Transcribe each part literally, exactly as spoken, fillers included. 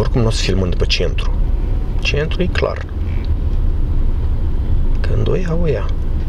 Oricum nu o să filmăm după centru. Centru e clar. Când o ia, o ia.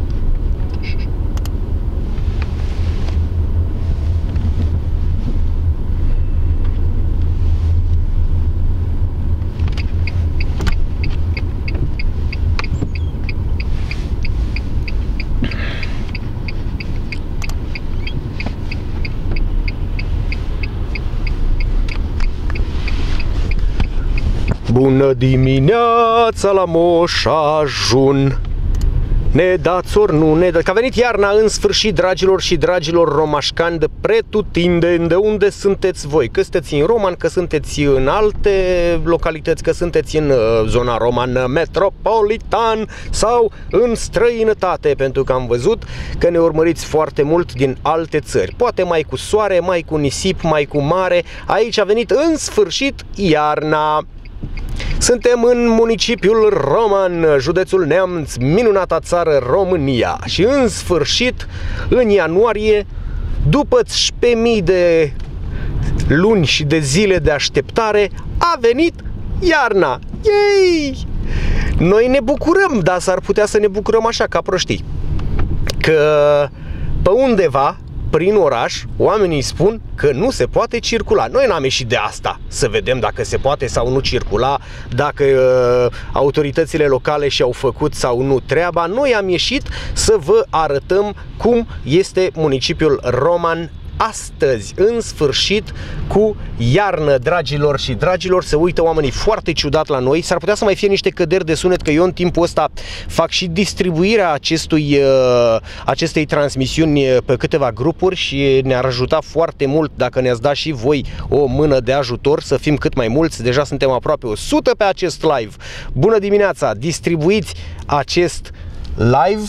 Bună dimineața la Moș Ajun. Ne dați ori nu ne dați. Că a venit iarna în sfârșit, dragilor și dragilor romașcani de pretutindeni. De unde sunteți voi? Că sunteți în Roman, că sunteți în alte localități, că sunteți în zona romană metropolitan sau în străinătate, pentru că am văzut că ne urmăriți foarte mult din alte țări. Poate mai cu soare, mai cu nisip, mai cu mare. Aici a venit în sfârșit iarna. Suntem în municipiul Roman, județul Neamț, minunata țară România. Și în sfârșit, în ianuarie, după șaisprezece mii de luni și de zile de așteptare, a venit iarna. Yay! Noi ne bucurăm, dar s-ar putea să ne bucurăm așa, ca proștii. Că pe undeva, prin oraș, oamenii spun că nu se poate circula. Noi n-am ieșit de asta să vedem dacă se poate sau nu circula, dacă uh, autoritățile locale și-au făcut sau nu treaba. Noi am ieșit să vă arătăm cum este municipiul Roman astăzi, în sfârșit, cu iarnă, dragilor și dragilor. Se uită oamenii foarte ciudat la noi. S-ar putea să mai fie niște căderi de sunet, că eu în timpul ăsta fac și distribuirea acestui, acestei transmisiuni pe câteva grupuri și ne-ar ajuta foarte mult dacă ne-ați da și voi o mână de ajutor să fim cât mai mulți. Deja suntem aproape o sută pe acest live. Bună dimineața! Distribuiți acest live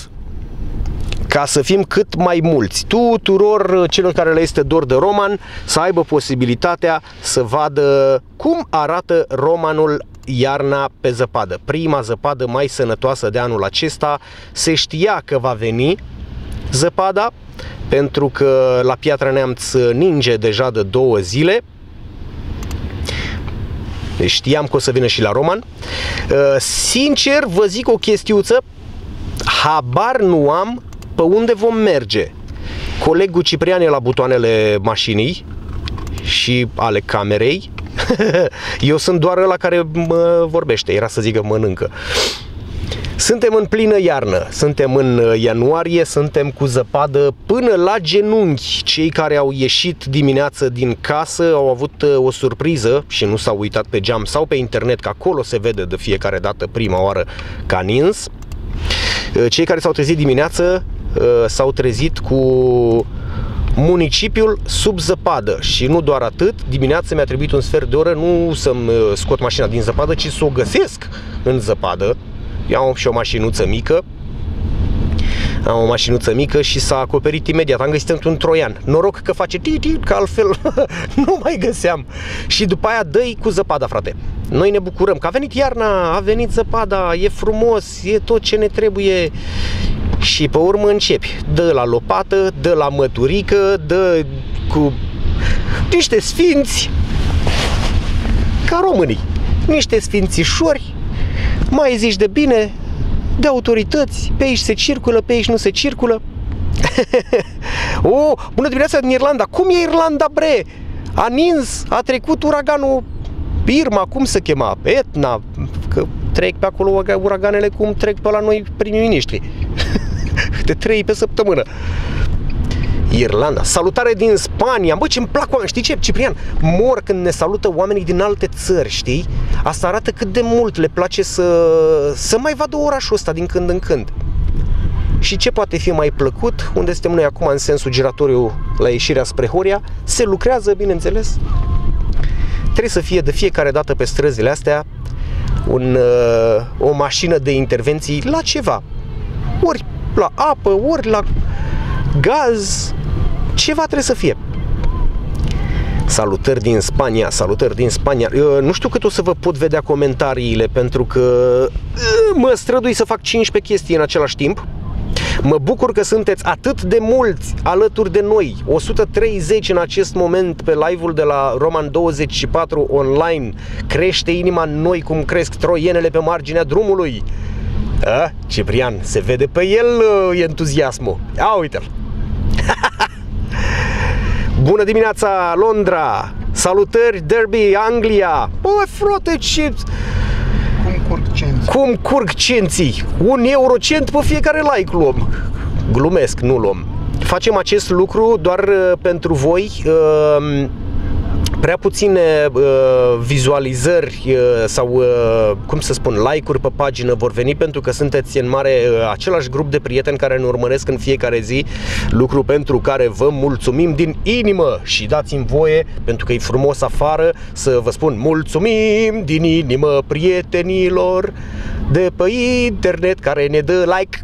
ca să fim cât mai mulți. Tuturor celor care le este dor de Roman să aibă posibilitatea să vadă cum arată Romanul iarna pe zăpadă. Prima zăpadă mai sănătoasă de anul acesta. Se știa că va veni zăpada, pentru că la Piatra Neamț ninge deja de două zile. Deci știam că o să vină și la Roman. Sincer, vă zic o chestiuță, habar nu am pe unde vom merge. Colegul Ciprian e la butoanele mașinii și ale camerei. Eu sunt doar ăla care mă vorbește, era să zică mănâncă. Suntem în plină iarnă, suntem în ianuarie, suntem cu zăpadă până la genunchi. Cei care au ieșit dimineață din casă au avut o surpriză și nu s-au uitat pe geam sau pe internet, că acolo se vede de fiecare dată prima oară că a nins. Cei care s-au trezit dimineață s-au trezit cu municipiul sub zăpadă. Și nu doar atât, dimineața mi-a trebuit un sfert de oră nu să-mi scot mașina din zăpadă, ci să o găsesc în zăpadă. Eu am și o mașinuță mică. Am o mașinuță mică și s-a acoperit imediat. Am găsit într-un troian. Noroc că face ti-ti, că altfel nu mai găseam. Și după aia dă-i cu zăpada, frate. Noi ne bucurăm că a venit iarna, a venit zăpada, e frumos, e tot ce ne trebuie. Și pe urmă începi. Dă la lopată, dă la măturică, dă cu niște sfinți, ca românii. Niște sfințișori, mai zici de bine, de autorități, pe aici se circulă, pe aici nu se circulă. Oh, bună dimineața din Irlanda! Cum e Irlanda, bre? A nins, a trecut uraganul Irma, cum se chema? Etna, că trec pe acolo uraganele cum trec pe la noi primii miniștri. De trei pe săptămână. Irlanda. Salutare din Spania. Bă, ce-mi plac oameni. Știi ce, Ciprian? Mor când ne salută oamenii din alte țări, știi? Asta arată cât de mult le place să, să mai vadă orașul ăsta din când în când. Și ce poate fi mai plăcut? Unde suntem noi acum în sensul giratoriu la ieșirea spre Horia? Se lucrează, bineînțeles. Trebuie să fie de fiecare dată pe străzile astea un, o mașină de intervenții la ceva. Ori la apă, ori la gaz, ceva trebuie să fie. Salutări din Spania, salutări din Spania. Eu nu știu cât o să vă pot vedea comentariile, pentru că mă strădui să fac cincisprezece chestii în același timp. Mă bucur că sunteți atât de mulți alături de noi, o sută treizeci în acest moment pe live-ul de la Roman douăzeci și patru online. Crește inima în noi cum cresc troienele pe marginea drumului. A, Ciprian, se vede pe el uh, entuziasmul. Ia uite-l. Bună dimineața, Londra! Salutări, Derby, Anglia! Bă, frate, ce... Cum curg cenții? Cum curg cenții? Un eurocent pe fiecare like luăm. Glumesc, nu luăm. Facem acest lucru doar uh, pentru voi. Uh, prea puține uh, vizualizări uh, sau, uh, cum să spun, like-uri pe pagină vor veni pentru că sunteți în mare uh, același grup de prieteni care ne urmăresc în fiecare zi, lucru pentru care vă mulțumim din inimă și dați-mi voie, pentru că e frumos afară, să vă spun mulțumim din inimă prietenilor de pe internet care ne dă like.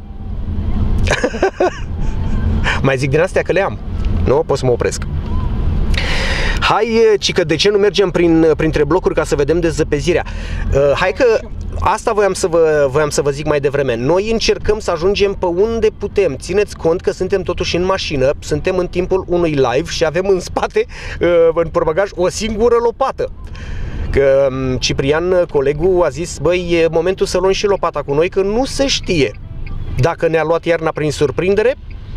Mai zic din astea că le am, nu? Pot să mă opresc. Hai, cică, de ce nu mergem prin, printre blocuri ca să vedem dezăpezirea? Uh, hai că asta voiam să, vă, voiam să vă zic mai devreme. Noi încercăm să ajungem pe unde putem. Țineți cont că suntem totuși în mașină, suntem în timpul unui live și avem în spate, uh, în portbagaj, o singură lopată. Că Ciprian, colegul, a zis, băi, e momentul să luăm și lopata cu noi, că nu se știe dacă ne-a luat iarna prin surprindere.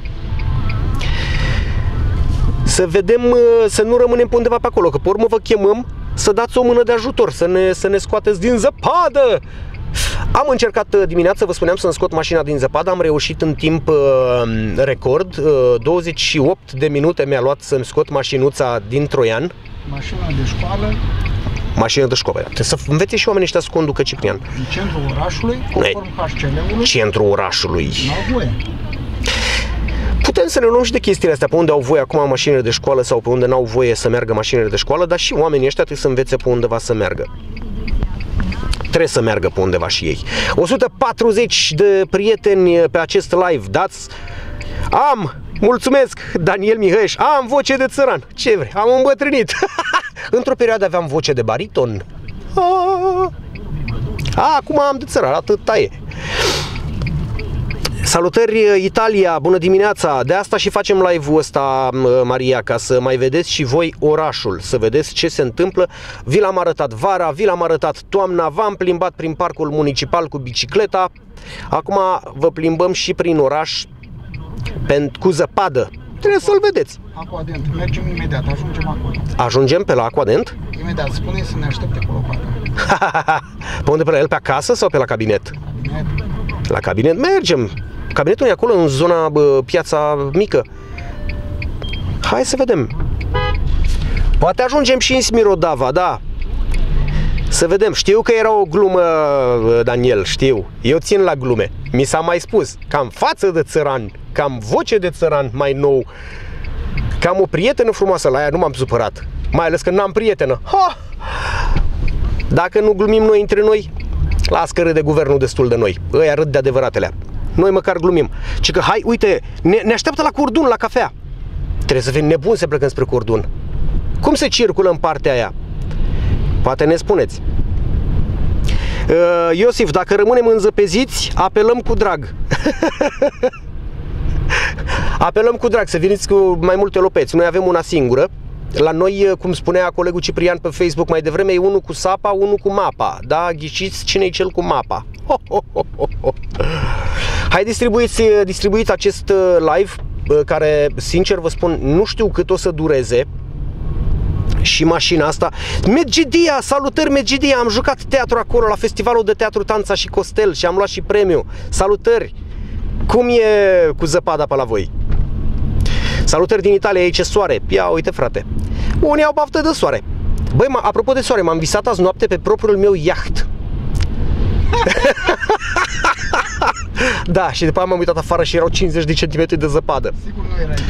Să vedem, să nu rămânem pe undeva pe acolo, că pe urmă vă chemăm să dați o mână de ajutor, să ne, să ne scoateți din zăpadă. Am încercat dimineața, vă spuneam, să-mi scot mașina din zăpadă, am reușit în timp uh, record, uh, douăzeci și opt de minute mi-a luat să-mi scot mașinuța din Troian. Mașina de școală. Mașină de școală. Trebuie să învețe și oamenii ăștia să conducă, Ciprian. În centrul orașului, conform H C L-ului. Centrul orașului. N-au voie. Putem să ne luăm și de chestiile astea, pe unde au voie acum mașinile de școală sau pe unde n-au voie să meargă mașinile de școală, dar și oamenii ăștia trebuie să învețe pe undeva să meargă. Trebuie să meargă pe undeva și ei. o sută patruzeci de prieteni pe acest live, dați... Am! Mulțumesc, Daniel Mihăieș, am voce de țăran. Ce vrei? Am îmbătrânit. Într-o perioadă aveam voce de bariton. A, acum am de țăran, atâta e. Salutări Italia, bună dimineața! De asta și facem live-ul ăsta, Maria, ca să mai vedeți și voi orașul, să vedeți ce se întâmplă. Vi l-am arătat vara, vi l-am arătat toamna, v-am plimbat prin parcul municipal cu bicicleta. Acum vă plimbăm și prin oraș cu zăpadă. Trebuie să-l vedeți. Aquadent, mergem imediat, ajungem acolo. Ajungem pe la Aquadent? Imediat, spune să ne aștepte cu lopata. Pe unde, pe la el, pe acasă sau pe la cabinet? Cabinet. La cabinet mergem. Cabinetul e acolo, în zona bă, Piața Mică. Hai să vedem. Poate ajungem și în Smirodava, da. Să vedem. Știu că era o glumă, Daniel, știu. Eu țin la glume. Mi s-a mai spus că am față de țăran, că am voce de țăran mai nou, că am o prietenă frumoasă. La ea nu m-am supărat. Mai ales că n-am prietenă. Ha! Dacă nu glumim noi între noi, las că râde guvernul destul de noi. Ăia râd de adevăratele. Noi măcar glumim. Ci că, hai, uite, ne, ne așteaptă la Cordun, la cafea. Trebuie să fim nebuni să plecăm spre Cordun. Cum se circulă în partea aia? Poate ne spuneți. uh, Iosif, dacă rămânem înzăpeziți, apelăm cu drag. Apelăm cu drag să veniți cu mai multe lopeți. Noi avem una singură. La noi, cum spunea colegul Ciprian pe Facebook mai devreme, e unul cu sapa, unul cu mapa. Da? Ghiciți cine e cel cu mapa. Ho, ho, ho, ho, ho. Hai, distribuiți, distribuiți acest live, care, sincer vă spun, nu știu cât o să dureze. Și mașina asta. Medgidia, salutări Medgidia. Am jucat teatru acolo la festivalul de teatru Tanța și Costel și am luat și premiu. Salutări. Cum e cu zăpada pe la voi? Salutări din Italia, aici e soare. Ia uite, frate. Unii au baftă de soare. Băi, apropo de soare, m-am visat azi noapte pe propriul meu iaht. Da, și după aia m-am uitat afară și erau cincizeci de centimetri de zăpadă. Sigur nu era aici.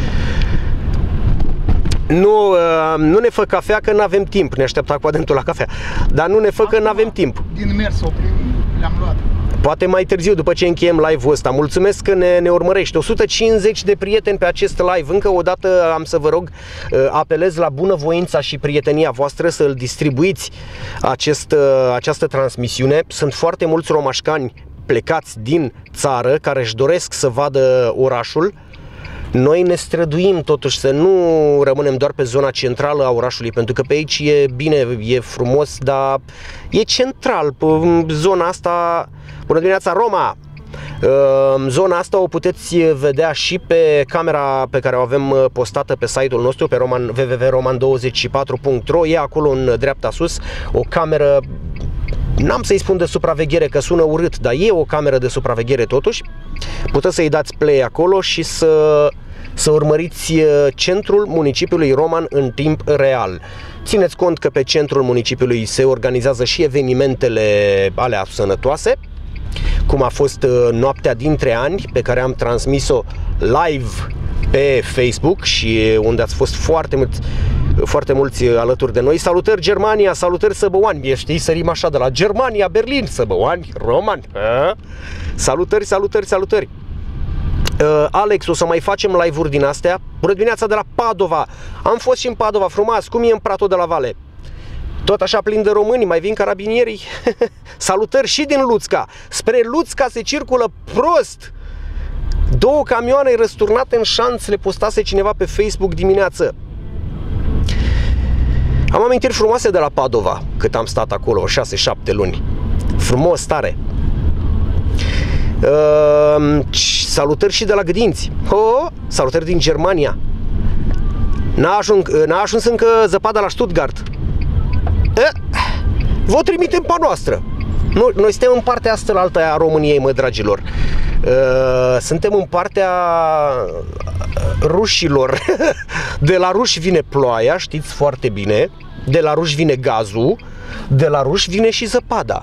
Nu, nu ne fă cafea că nu avem timp. Ne așteaptă Aquadentul la cafea. Dar nu ne fă că nu avem timp. Din mers oprim, le-am luat. Poate mai târziu, după ce încheiem live-ul ăsta. Mulțumesc că ne, ne urmărești. o sută cincizeci de prieteni pe acest live. Încă o dată am să vă rog, apelez la bunăvoința și prietenia voastră să îl distribuiți acest, această transmisiune. Sunt foarte mulți romașcani plecați din țară, care își doresc să vadă orașul. Noi ne străduim totuși să nu rămânem doar pe zona centrală a orașului, pentru că pe aici e bine, e frumos, dar e central. Zona asta, bună dimineața Roma! Zona asta o puteți vedea și pe camera pe care o avem postată pe site-ul nostru, pe roman, w w w punct roman douăzeci și patru punct ro. E acolo în dreapta sus o cameră, n-am să-i spun de supraveghere că sună urât, dar e o cameră de supraveghere totuși. Puteți să-i dați play acolo și să, să urmăriți centrul municipiului Roman în timp real. Țineți cont că pe centrul municipiului se organizează și evenimentele alea sănătoase, cum a fost noaptea dintre ani, pe care am transmis-o live pe Facebook și unde ați fost foarte mulți, foarte mulți alături de noi. Salutări Germania, salutări Săbăoani, știi, sărim așa de la Germania, Berlin, Săbăoani, Roman. A? Salutări, salutări, salutări. Uh, Alex, o să mai facem live-uri din astea. Bună dimineața de la Padova. Am fost și în Padova, frumos. Cum e în Prato de la Vale? Tot așa plin de români, mai vin carabinierii. Salutări și din Luțca. Spre Luțca se circulă prost. Două camioane răsturnate în șanț, le postase cineva pe Facebook dimineață. Am amintiri frumoase de la Padova, cât am stat acolo, șase șapte luni. Frumos, tare. Uh, salutări și de la Gdinți. Oh, salutări din Germania. N-a ajuns, n-a ajuns încă zăpada la Stuttgart. Eh, vă trimitem pe noastră. Noi, noi suntem în partea asta la alta a României, mă, dragilor. Uh, suntem în partea rușilor. De la ruși vine ploaia, știți foarte bine. De la ruși vine gazul. De la ruși vine și zăpada.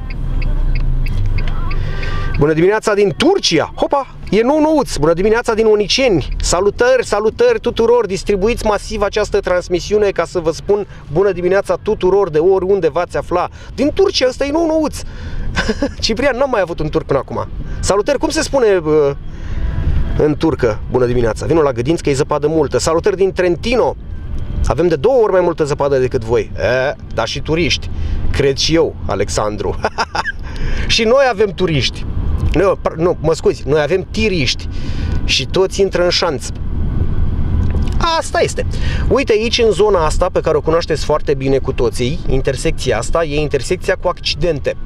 Bună dimineața din Turcia. Hopa, e nou-nouț. Bună dimineața din Uniceni. Salutări, salutări tuturor. Distribuiți masiv această transmisiune ca să vă spun bună dimineața tuturor de oriunde v-ați afla. Din Turcia, ăsta e nou-nouț. Ciprian, n-am mai avut un turc până acum. Salutări, cum se spune uh, în turcă bună dimineața? Vino la Gădinți că e zăpadă multă. Salutări din Trentino. Avem de două ori mai multă zăpadă decât voi. E, dar și turiști. Cred și eu, Alexandru. Și noi avem turiști. Nu, nu, mă scuzi, noi avem tiriști. Și toți intră în șanț. Asta este. Uite, aici în zona asta, pe care o cunoașteți foarte bine cu toții, intersecția asta e intersecția cu accidente.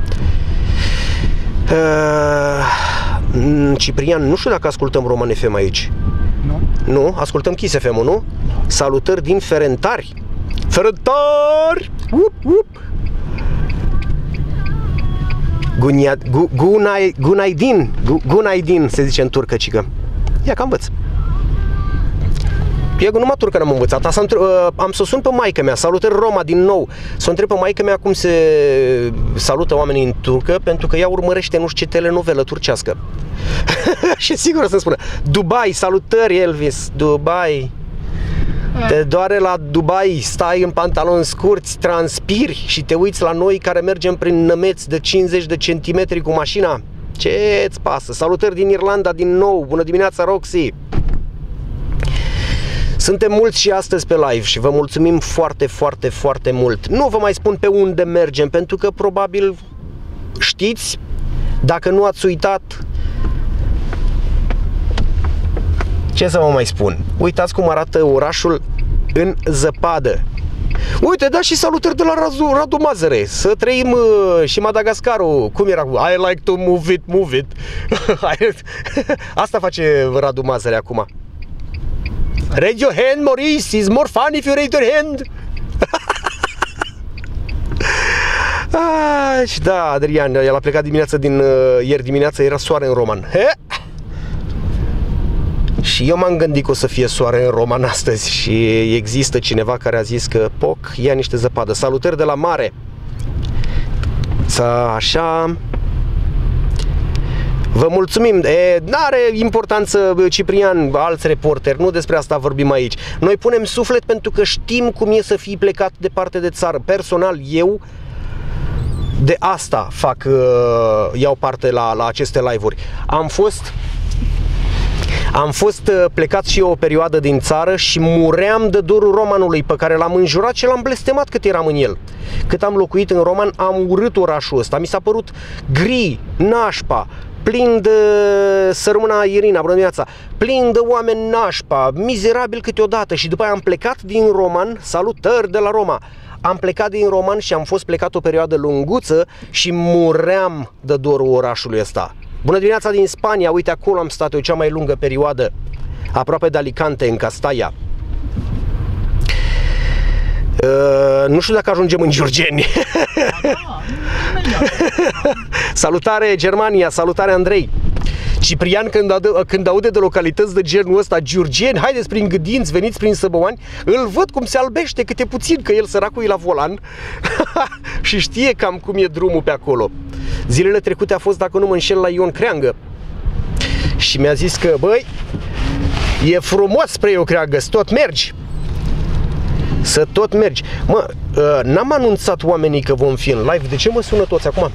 uh, Ciprian, nu știu dacă ascultăm Roman F M aici. Nu. Nu? Ascultăm Kiss F M-ul, nu? Salutări din Ferentari. Ferentari! Up, up. Gunaydin, Gunaydin se zice în turcă, cică. Ia că învăț. Eu numai turcă n-am învățat. Asta am să sun pe maică mea. Salutări Roma din nou. Să o întreb pe maică mea cum se salută oamenii în turcă, pentru că ea urmărește nu știu ce telenovelă turcească. Și sigur o să-mi spună Dubai, salutări Elvis, Dubai. Te doare la Dubai, stai în pantaloni scurți, transpiri și te uiți la noi care mergem prin nămeți de cincizeci de centimetri cu mașina. Ce-ți pasă? Salutări din Irlanda din nou. Bună dimineața, Roxy. Suntem mulți și astăzi pe live și vă mulțumim foarte, foarte, foarte mult. Nu vă mai spun pe unde mergem, pentru că probabil știți. Dacă nu ați uitat, ce să vă mai spun? Uitați cum arată orașul în zăpadă. Uite, da, și salutări de la Radu, Radu Mazăre. Să trăim uh, și Madagascarul. Cum era? I like to move it, move it. Asta face Radu Mazăre acum. Raise your hand, Maurice. It's more fun if you raise your hand. Ah, și da, Adrian, el a plecat dimineața din... Uh, ieri dimineața era soare în Roman. He? Și eu m-am gândit că o să fie soare în Roman astăzi și există cineva care a zis că poc, ia niște zăpadă. Salutări de la mare. Așa. Vă mulțumim. E, n-are importanță, Ciprian, alți reporteri, nu despre asta vorbim aici. Noi punem suflet pentru că știm cum e să fii plecat departe de țară. Personal, eu de asta fac, iau parte la, la aceste live-uri. Am fost... Am fost plecat și eu o perioadă din țară și muream de dorul Romanului, pe care l-am înjurat și l-am blestemat cât eram în el. Cât am locuit în Roman, am urât orașul ăsta. Mi s-a părut gri, nașpa, plin de, să rămână Irina, bună dimineața, plin de oameni nașpa, mizerabil câteodată. Și după aia am plecat din Roman, salutări de la Roma. Am plecat din Roman și am fost plecat o perioadă lunguță și muream de dorul orașului ăsta. Bună dimineața din Spania, uite acolo am stat eu cea mai lungă perioadă, aproape de Alicante, în Castalla. Uh, nu știu dacă ajungem în Giurgeni. Salutare Germania, salutare Andrei. Ciprian, când, ad când aude de localități de genul ăsta, Giurgeni, haideți prin Gâdinți, veniți prin Săbăoani, îl văd cum se albește câte puțin, că el săracul e la volan și știe cam cum e drumul pe acolo. Zilele trecute a fost, dacă nu mă înșel, la Ion Creangă și mi-a zis că, băi, e frumos spre Ion Creangă, să tot mergi. Să tot mergi. Mă, n-am anunțat oamenii că vom fi în live, de ce mă sună toți acum?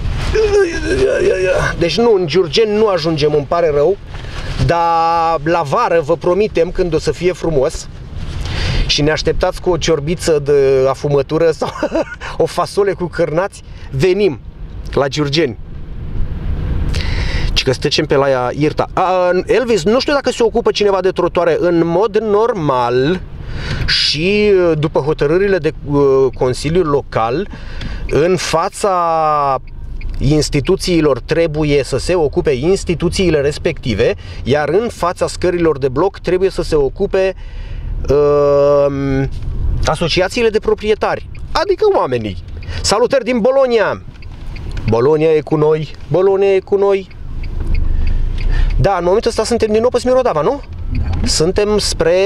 Deci nu, în Giurgeni nu ajungem, îmi pare rău, dar la vară vă promitem, când o să fie frumos și ne așteptați cu o ciorbiță de afumătură sau o fasole cu cârnați, venim la Giurgeni. Și că trecem pe la ea Irta. A, Elvis, nu știu dacă se ocupă cineva de trotuare. În mod normal și după hotărârile de uh, Consiliul Local, în fața instituțiilor trebuie să se ocupe instituțiile respective, iar în fața scărilor de bloc trebuie să se ocupe uh, asociațiile de proprietari, adică oamenii. Salutări din Bologna! Bologna e cu noi, Bologna e cu noi. Da, în momentul ăsta suntem din nou pe Smirodava, nu? Da. Suntem spre...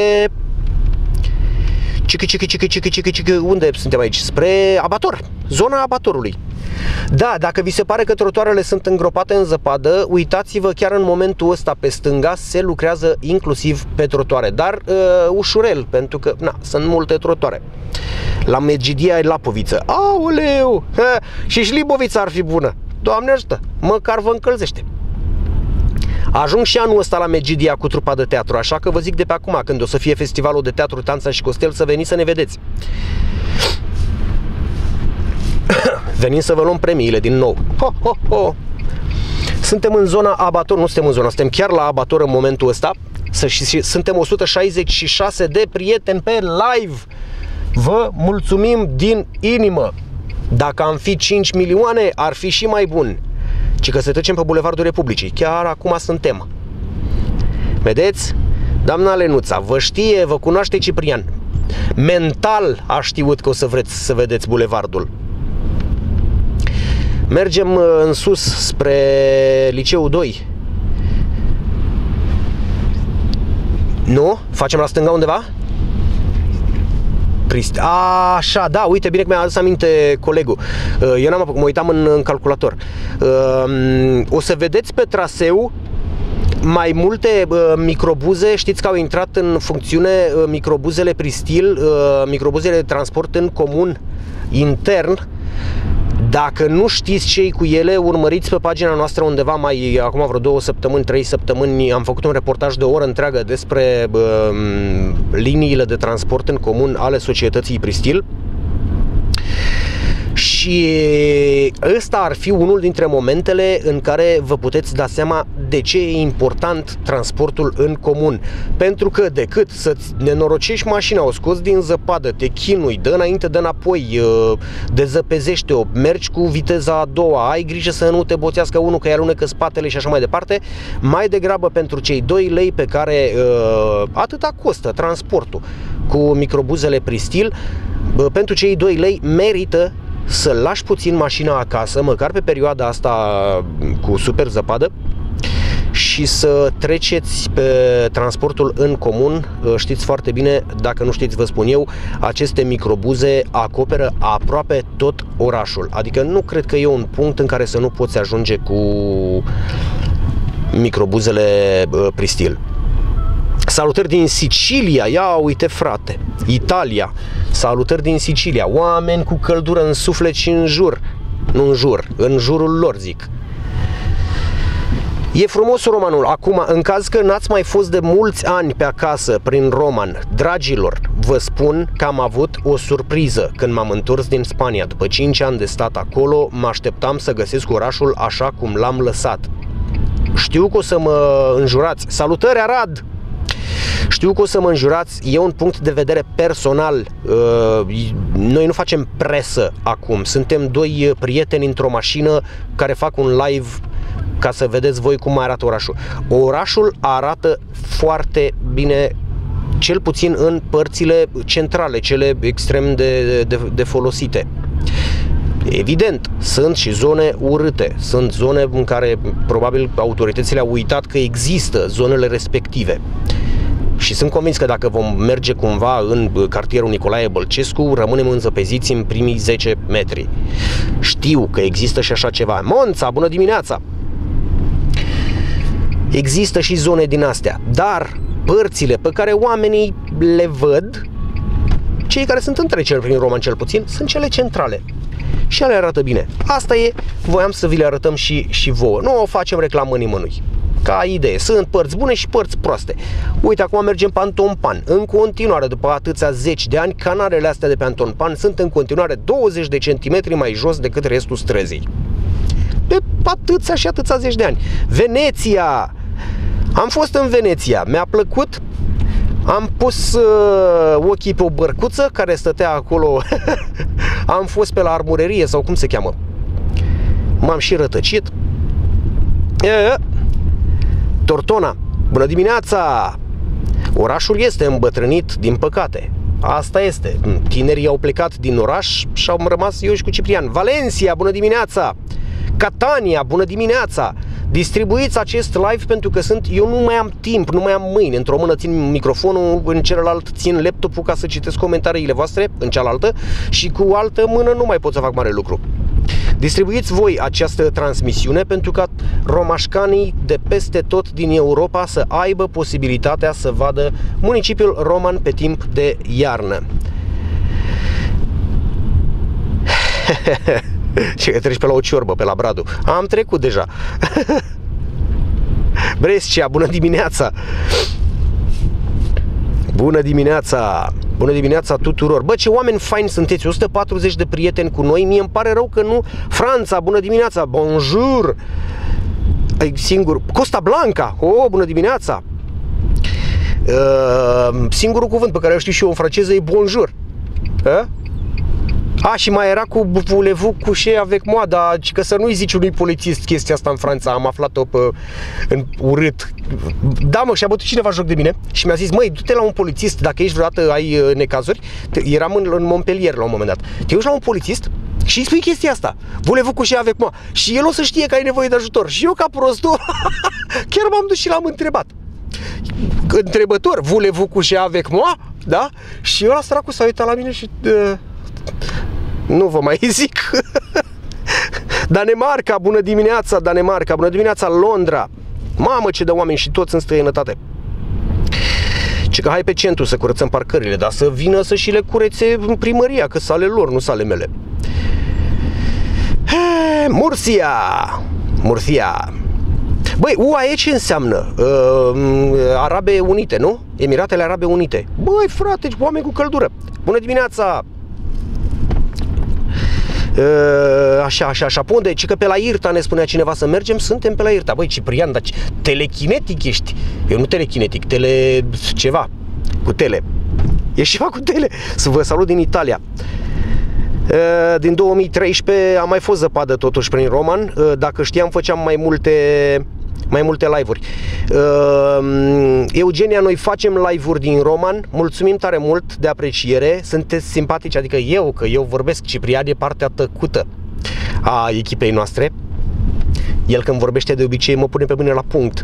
Cică, cică, cică, cică, cică, cică, unde suntem aici? Spre abator, zona abatorului. Da, dacă vi se pare că trotuarele sunt îngropate în zăpadă, uitați-vă, chiar în momentul ăsta pe stânga se lucrează inclusiv pe trotuare, dar uh, ușurel, pentru că na, sunt multe trotuare. La Megidia e Lapoviță. Aoleu! Ha, și Șlibovița ar fi bună. Doamne ajută, măcar vă încălzește. Ajung și anul ăsta la Megidia cu trupa de teatru, așa că vă zic de pe acum, când o să fie festivalul de teatru, Tanța și Costel, să veniți să ne vedeți. Venim să vă luăm premiile din nou. Ho, ho, ho. Suntem în zona abator, nu suntem în zona, suntem chiar la abator în momentul ăsta. Suntem o sută șaizeci și șase de prieteni pe live. Vă mulțumim din inimă. Dacă am fi cinci milioane, ar fi și mai bun. Ci că să trecem pe Bulevardul Republicii. Chiar acum suntem. Vedeți? Doamna Lenuța, vă știe, vă cunoaște Ciprian. Mental a știut că o să vreți să vedeți bulevardul. Mergem în sus spre Liceul doi. Nu? Facem la stânga undeva? Trist. A, așa, da, uite, bine că mi-a adus aminte colegul. Eu n-am apucat, mă uitam în, în calculator. O să vedeți pe traseu mai multe microbuze. Știți că au intrat în funcțiune microbuzele Pristil, microbuzele de transport în comun intern. Dacă nu știți ce-i cu ele, urmăriți pe pagina noastră undeva mai, acum vreo două săptămâni, trei săptămâni, am făcut un reportaj de o oră întreagă despre uh, liniile de transport în comun ale societății Pristil. Și ăsta ar fi unul dintre momentele în care vă puteți da seama de ce e important transportul în comun. Pentru că decât să-ți nenorocești mașina, o scoți din zăpadă, te chinui, dă înainte, dă înapoi, dezăpezește-o, mergi cu viteza a doua, ai grijă să nu te boțească unul că îi alunecă spatele și așa mai departe, mai degrabă pentru cei doi lei pe care atâta costă transportul cu microbuzele Pristil, pentru cei doi lei merită să lași puțin mașina acasă, măcar pe perioada asta cu super zăpadă, și să treceți pe transportul în comun. Știți foarte bine, dacă nu știți vă spun eu, aceste microbuze acoperă aproape tot orașul. Adică nu cred că e un punct în care să nu poți ajunge cu microbuzele Pristil. Salutări din Sicilia, ia uite frate, Italia, salutări din Sicilia, oameni cu căldură în suflet și în jur, nu în jur, în jurul lor zic. E frumos Romanul. Acum, în caz că n-ați mai fost de mulți ani pe acasă prin Roman, dragilor, vă spun că am avut o surpriză când m-am întors din Spania. După cinci ani de stat acolo, mă așteptam să găsesc orașul așa cum l-am lăsat. Știu că o să mă înjurați. Salutări, Arad! Știu că o să mă înjurați, e un punct de vedere personal. Noi nu facem presă acum. Suntem doi prieteni într-o mașină care fac un live ca să vedeți voi cum arată orașul. Orașul arată foarte bine, cel puțin în părțile centrale, cele extrem de, de, de folosite. Evident, sunt și zone urâte, sunt zone în care probabil autoritățile au uitat că există zonele respective. Și sunt convins că dacă vom merge cumva în cartierul Nicolae Bălcescu, rămânem înzăpeziți în primii zece metri. Știu că există și așa ceva. Monța, bună dimineața! Există și zone din astea, dar părțile pe care oamenii le văd, cei care sunt în trecere prin Roman cel puțin, sunt cele centrale. Și ele arată bine. Asta e, voiam să vi le arătăm și, și vouă. Nu o facem reclamă nimănui. Ca idee, sunt părți bune și părți proaste. Uite, acum mergem pe Anton Pan. În continuare, după atâția zeci de ani, canalele astea de pe Anton Pan sunt în continuare douăzeci de centimetri mai jos decât restul străzii. Pe atâția și atâția zeci de ani. Veneția! Am fost în Veneția, mi-a plăcut. Am pus uh, ochii pe o bărcuță care stătea acolo. Am fost pe la armurerie sau cum se cheamă. M-am și rătăcit. E, Tortona, bună dimineața! Orașul este îmbătrânit, din păcate. Asta este. Tinerii au plecat din oraș și au rămas eu și cu Ciprian. Valencia, bună dimineața! Catania, bună dimineața! Distribuiți acest live pentru că sunt, eu nu mai am timp, nu mai am mâini. Într-o mână țin microfonul, în celălalt țin laptopul ca să citesc comentariile voastre, în cealaltă, și cu altă mână nu mai pot să fac mare lucru. Distribuiți voi această transmisiune pentru ca romașcanii de peste tot din Europa să aibă posibilitatea să vadă municipiul Roman pe timp de iarnă. Și că treci pe la o ciorbă, pe la Bradu. Am trecut deja. Brescia, bună dimineața! Bună dimineața! Bună dimineața tuturor! Bă, ce oameni faini sunteți! o sută patruzeci de prieteni cu noi. Mie îmi pare rău că nu... Franța, bună dimineața! Bonjour! Singur... Costa Blanca! Oh, bună dimineața! Uh, singurul cuvânt pe care îl știu și eu în franceză e bonjour. Uh? A, și mai era cu voulez-vous coucher avec moi, dar că să nu-i zici unui polițist chestia asta în Franța, am aflat-o pe, în urât. Da, mă, și-a bătut cineva joc de mine și mi-a zis, măi, du-te la un polițist, dacă ești vreodată ai necazuri. Eram în, în Montpellier la un moment dat. Te uiți la un polițist și îi spui chestia asta, voulez-vous coucher avec moi, și el o să știe că ai nevoie de ajutor. Și eu, ca prostul, chiar m-am dus și l-am întrebat. Întrebător, voulez-vous coucher avec moi? Da? Și ăla săracul s-a uitat la mine și... Uh, nu vă mai zic. Danemarca, bună dimineața, Danemarca, bună dimineața, Londra. Mamă, ce de oameni și toți în străinătate. Ce că hai pe centru să curățăm parcările, dar să vină să și le curețe în primăria, că sale lor, nu sale mele. Murcia, Murcia. Băi, U A E ce înseamnă? Uh, Arabe Unite, nu? Emiratele Arabe Unite. Băi, frate, oameni cu căldură. Bună dimineața. Așa, așa, așa, pe unde? Ci că pe la Irta ne spunea cineva să mergem, suntem pe la Irta. Băi, Ciprian, dar telekinetic ești. Eu nu telekinetic, tele... ceva, cu tele. Ești ceva cu tele. Să vă salut din Italia. Din două mii treisprezece a mai fost zăpadă totuși prin Roman. Dacă știam, făceam mai multe... mai multe live-uri. Uh, Eugenia, noi facem live-uri din Roman. Mulțumim tare mult de apreciere. Sunteți simpatici, adică eu, că eu vorbesc, Ciprian e partea tăcută a echipei noastre. El când vorbește de obicei mă pune pe mine la punct.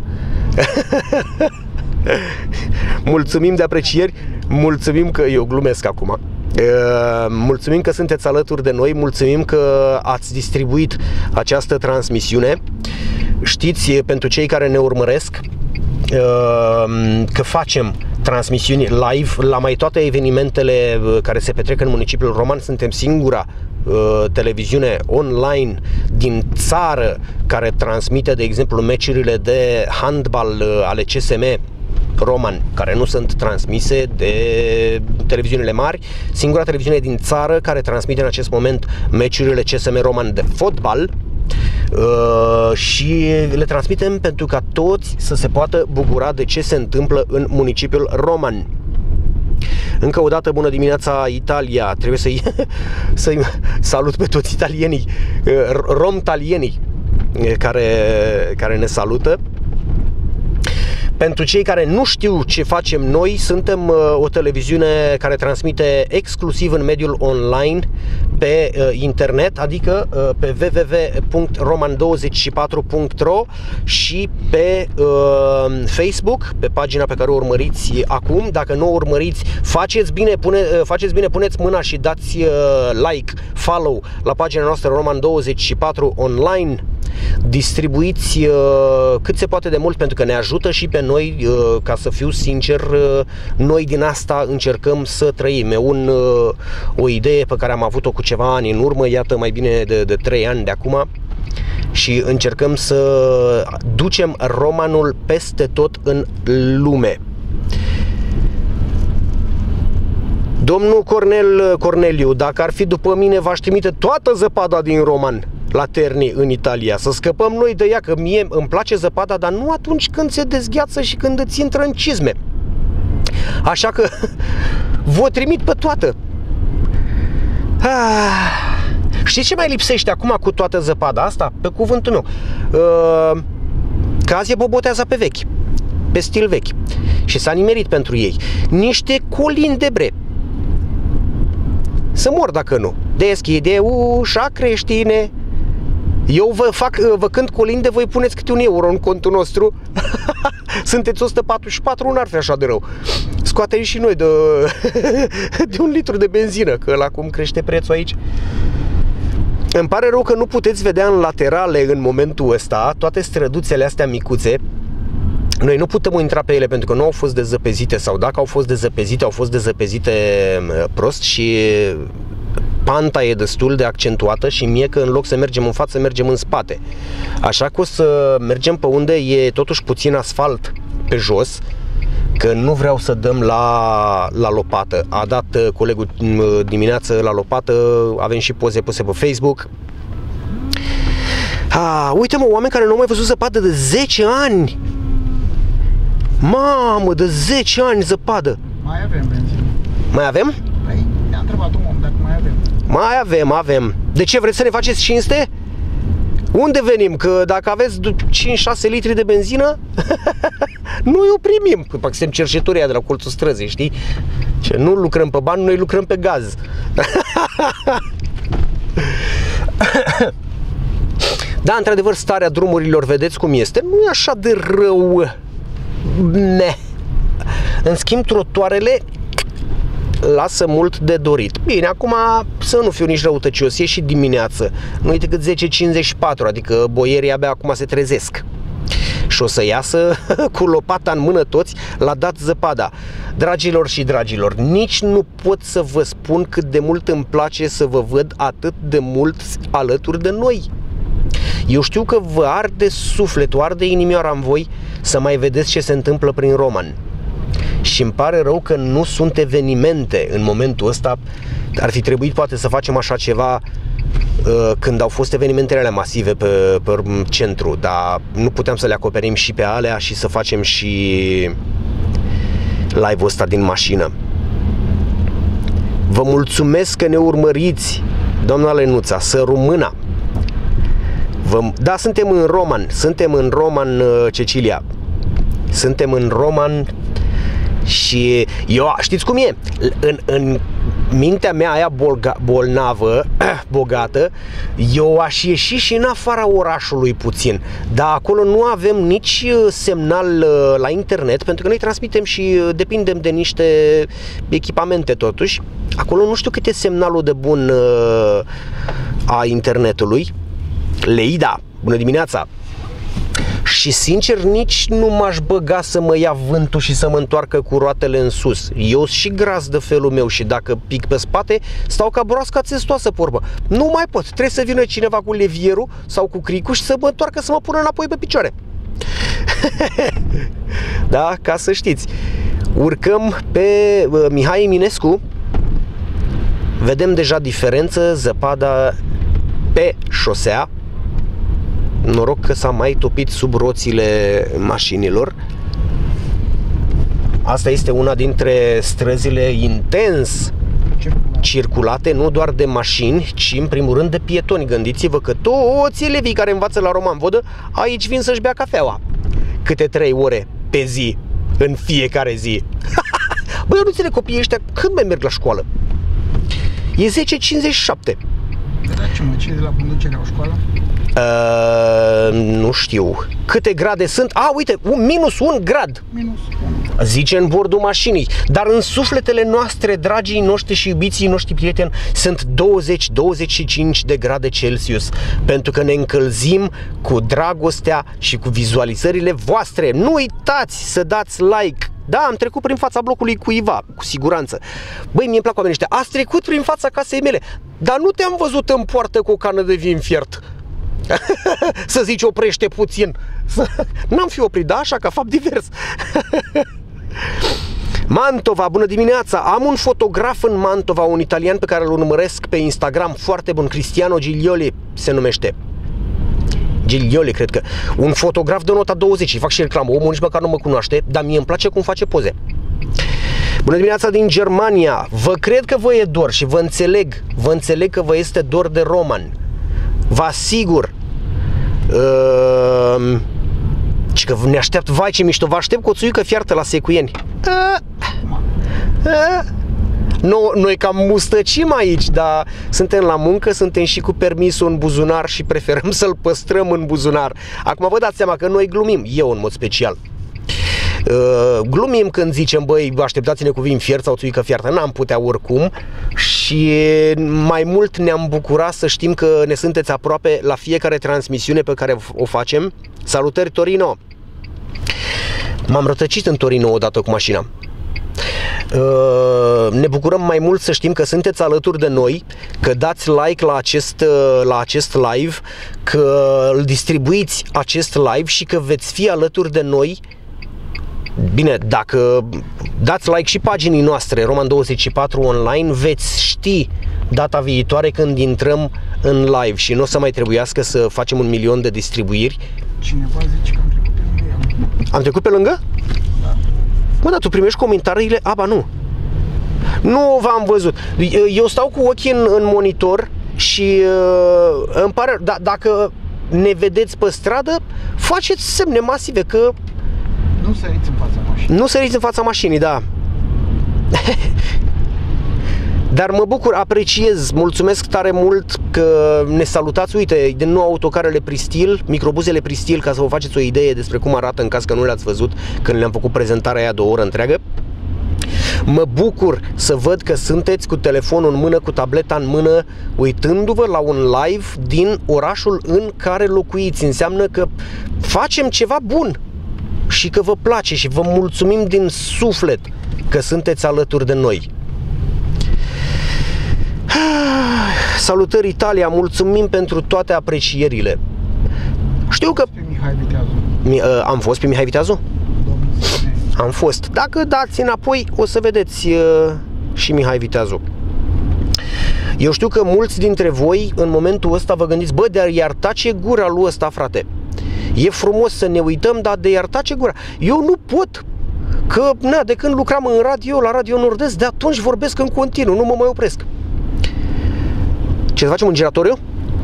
Mulțumim de aprecieri. Mulțumim că eu glumesc acum. Uh, mulțumim că sunteți alături de noi. Mulțumim că ați distribuit această transmisiune. Știți, pentru cei care ne urmăresc, că facem transmisiuni live la mai toate evenimentele care se petrec în municipiul Roman. Suntem singura uh, televiziune online din țară care transmite, de exemplu, meciurile de handbal uh, ale C S M Roman, care nu sunt transmise de televiziunile mari. Singura televiziune din țară care transmite în acest moment meciurile C S M Roman de fotbal. Uh, și le transmitem pentru ca toți să se poată bucura de ce se întâmplă în municipiul Roman. Încă o dată, bună dimineața, Italia! Trebuie să-i să-i salut pe toți italienii, rom-talienii care, care ne salută. Pentru cei care nu știu ce facem noi, suntem o televiziune care transmite exclusiv în mediul online pe internet, adică pe w w w punct roman douăzeci și patru punct ro și pe uh, Facebook, pe pagina pe care o urmăriți acum. Dacă nu o urmăriți, faceți bine, pune, faceți bine, puneți mâna și dați uh, like, follow la pagina noastră Roman douăzeci și patru online. Distribuiți uh, cât se poate de mult, pentru că ne ajută și pe noi, uh, ca să fiu sincer, uh, noi din asta încercăm să trăim. E un, uh, o idee pe care am avut-o cu ceva ani în urmă, iată mai bine de, de trei ani de acum, și încercăm să ducem Romanul peste tot în lume. Domnul Cornel Corneliu, dacă ar fi după mine, v-aș trimite toată zăpada din Roman la Terni, în Italia, să scăpăm noi de ea, că mie îmi place zăpada, dar nu atunci când se dezgheață și când îți intră în cizme. Așa că vă trimit pe toată. Ah. Știți ce mai lipsește acum cu toată zăpada asta? Pe cuvântul meu, uh, că azi e boboteaza pe vechi, pe stil vechi, și s-a nimerit pentru ei niște colinde, bre. Să mor dacă nu. Deschide ușa, creștine. Eu vă fac, vă cânt colinde, voi puneți câte un euro în contul nostru. Sunteți o sută patruzeci și patru, n-ar fi așa de rău. Scoatem și noi de, de un litru de benzină, că la cum crește prețul aici. Îmi pare rău că nu puteți vedea în laterale în momentul ăsta toate străduțele astea micuțe. Noi nu putem intra pe ele pentru că nu au fost dezăpezite, sau dacă au fost dezăpezite, au fost dezăpezite prost și panta e destul de accentuată și mie că în loc să mergem în față, mergem în spate. Așa că o să mergem pe unde e totuși puțin asfalt pe jos, că nu vreau să dăm la, la lopată. A dat colegul dimineață la lopată, avem și poze puse pe Facebook. Ah, uite mă, oameni care nu au mai văzut zăpadă de zece ani. Mamă, de zece ani zăpadă. Mai avem benzină. Mai avem? Păi, ne-a întrebat un om dacă mai avem. Mai avem, avem. De ce, vreți să ne faceți cinste? Unde venim? Că dacă aveți cinci șase litri de benzină, noi o primim. Că suntem cercetorii de la colțul străzii, știi? Ce, nu lucrăm pe bani, noi lucrăm pe gaz. Da, într-adevăr, starea drumurilor, vedeți cum este, nu e așa de rău. Ne. În schimb, trotuarele lasă mult de dorit. Bine, acum să nu fiu nici răutăcios, e și dimineață. Nu uite cât zece cincizeci și patru, adică boierii abia acum se trezesc. Și o să iasă cu lopata în mână toți la dat zăpada. Dragilor și dragilor, nici nu pot să vă spun cât de mult îmi place să vă văd atât de mult alături de noi. Eu știu că vă arde sufletul, arde inimioara în voi să mai vedeți ce se întâmplă prin Roman. Și îmi pare rău că nu sunt evenimente în momentul ăsta. Ar fi trebuit poate să facem așa ceva uh, când au fost evenimentele alea masive pe, pe centru, dar nu puteam să le acoperim și pe alea și să facem și live-ul ăsta din mașină. Vă mulțumesc că ne urmăriți, doamna Lenuța, să rămână. Vă... Da, suntem în Roman, suntem în Roman, Cecilia. Suntem în Roman. Și eu, știți cum e? În, în mintea mea aia bolga, bolnavă, bogată, eu aș ieși și în afara orașului puțin. Dar acolo nu avem nici semnal la internet, pentru că noi transmitem și depindem de niște echipamente totuși. Acolo nu știu cât e semnalul de bun a internetului. Leida, bună dimineața! Și sincer nici nu m-aș băga să mă ia vântul și să mă întoarcă cu roatele în sus. Eu sunt și gras de felul meu și dacă pic pe spate, stau ca broasca țestoasă pe urmă. Nu mai pot, trebuie să vină cineva cu levierul sau cu cricul și să mă întoarcă să mă pună înapoi pe picioare. Da, ca să știți. Urcăm pe uh, Mihai Eminescu. Vedem deja diferență, zăpada pe șosea. Noroc că s-a mai topit sub roțile mașinilor. Asta este una dintre străzile intens circulate, nu doar de mașini, ci în primul rând de pietoni. Gândiți-vă că toți elevii care învață la Roman Vodă aici vin să-și bea cafeaua câte trei ore pe zi, în fiecare zi. Băi, eu nu înțeleg, copiii ăștia când mai merg la școală? E zece cincizeci și șapte. Dar ce mă, cine de la conducere au școală? Uh, nu știu. Câte grade sunt? A, uite, un, minus un grad. Minus unu. Zice în bordul mașinii. Dar în sufletele noastre, dragii noștri și iubiții noștri prieteni, sunt douăzeci douăzeci și cinci de grade Celsius. Pentru că ne încălzim cu dragostea și cu vizualizările voastre. Nu uitați să dați like. Da, am trecut prin fața blocului cuiva, cu siguranță. Băi, mie îmi plac oamenii ăștia. Ați trecut prin fața casei mele, dar nu te-am văzut în poartă cu o cană de vin fiert. Să zici, oprește puțin. N-am fi oprit, da? Așa, ca fapt divers. Mantova, bună dimineața. Am un fotograf în Mantova, un italian pe care îl urmăresc pe Instagram, foarte bun, Cristiano Giglioli se numește. Giglioli, cred că. Un fotograf de nota douăzeci, îi fac și reclamă. Omul nici măcar nu mă cunoaște, dar mie îmi place cum face poze. Bună dimineața din Germania. Vă cred că vă e dor și vă înțeleg. Vă înțeleg că vă este dor de Roman. Vă asigur. Uh, și că ne aștept, vai ce mișto, vă aștept cu o țuică fiartă la Secuieni. Uh, uh. No, noi cam mustăcim aici, dar suntem la muncă, suntem și cu permisul în buzunar și preferăm să-l păstrăm în buzunar. Acum vă dați seama că noi glumim, eu în mod special. Uh, glumim când zicem, băi, așteptați-ne cu vin fiert sau țuică fiartă. N-am putea oricum. Și mai mult ne-am bucurat să știm că ne sunteți aproape la fiecare transmisiune pe care o facem. Salutări, Torino! M-am rătăcit în Torino odată cu mașina. Uh, ne bucurăm mai mult să știm că sunteți alături de noi, că dați like la acest, la acest live, că îl distribuiți acest live și că veți fi alături de noi. Bine, dacă dați like și paginii noastre Roman douăzeci și patru online, veți ști data viitoare când intrăm în live și nu o să mai trebuiască să facem un milion de distribuiri. Cineva zice că am trecut pe lângă ea. Am trecut pe lângă? Da. Mă, dar tu primești comentariile? Aba, nu. Nu v-am văzut. Eu stau cu ochii în, în monitor și uh, îmi pare, da, dacă ne vedeți pe stradă, faceți semne masive că nu săriți în fața mașinii. Nu săriți în fața mașinii, da. Dar mă bucur, apreciez, mulțumesc tare mult că ne salutați. Uite, din nou autocarele Pristil, microbuzele Pristil, ca să vă faceți o idee despre cum arată în caz că nu le-ați văzut când le-am făcut prezentarea aia de o oră întreagă. Mă bucur să văd că sunteți cu telefonul în mână, cu tableta în mână, uitându-vă la un live din orașul în care locuiți. Înseamnă că facem ceva bun și că vă place și vă mulțumim din suflet că sunteți alături de noi. Salutări Italia, mulțumim pentru toate aprecierile. Știu că Pe Mihai Viteazu. am fost pe Mihai Viteazu? Am fost. Dacă dați înapoi, o să vedeți și Mihai Viteazu. Eu știu că mulți dintre voi în momentul ăsta vă gândiți, bă, de iar tace gura lui ăsta, frate. E frumos să ne uităm, dar de iar tace gura. Eu nu pot, că na, de când lucram în radio, la Radio Nord-Est, de atunci vorbesc în continuu, nu mă mai opresc. Ce, să facem un giratoriu?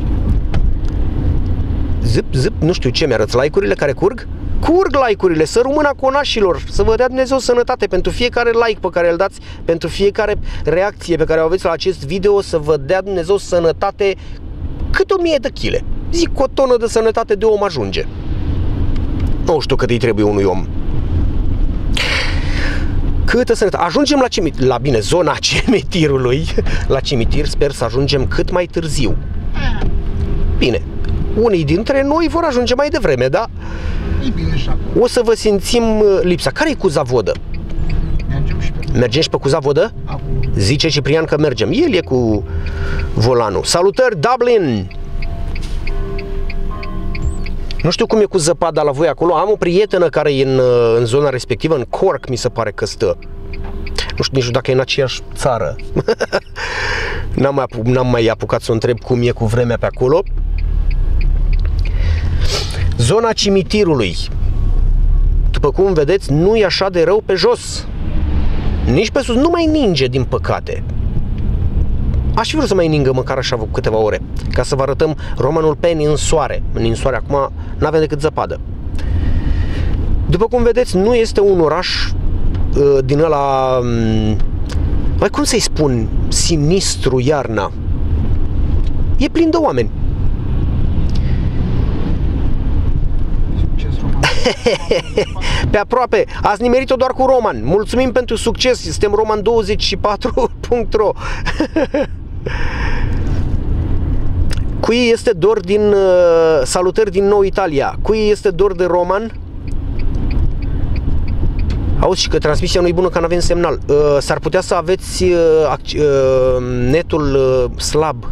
Zip, zip, nu știu ce, mi-arăți like-urile care curg? Curg like-urile, să rămână conașilor, să vă dea Dumnezeu sănătate pentru fiecare like pe care îl dați, pentru fiecare reacție pe care o aveți la acest video, să vă dea Dumnezeu sănătate cât o mie de chile. Zic, o tonă de sănătate de om ajunge. Nu știu cât îi trebuie unui om. Câtă sănătate. Ajungem la cimitir, la bine, zona cimitirului. La cimitir sper să ajungem cât mai târziu. Bine, unii dintre noi vor ajunge mai devreme, da? E bine și acolo. O să vă simțim lipsa. Care-i cu Zavodă? Mergem și pe... Mergem și pe cu Zavodă? Acum. Zice Ciprian că mergem. El e cu volanul. Salutări, Dublin! Nu știu cum e cu zăpada la voi acolo. Am o prietenă care e în, în zona respectivă, în Cork, mi se pare că stă. Nu știu nici dacă e în aceeași țară. N-am mai, n-am mai apucat să o întreb cum e cu vremea pe acolo. Zona cimitirului, după cum vedeți, nu e așa de rău pe jos. Nici pe sus. Nu mai ninge, din păcate. Aș fi vrut să mai ningă măcar așa câteva ore, ca să vă arătăm Romanul pe ninsoare. În ninsoare acum n-avem decât zăpadă. După cum vedeți, nu este un oraș uh, din ăla, um, mai cum să-i spun, sinistru iarna. E plin de oameni. Pe aproape, ați nimerit-o doar cu Roman. Mulțumim pentru succes, suntem roman douăzeci și patru punct ro. Cui este dor din uh, salutări din nou Italia? Cui este dor de Roman? Auzi, și că transmisia nu e bună, că nu avem semnal. uh, S-ar putea să aveți uh, uh, netul uh, slab.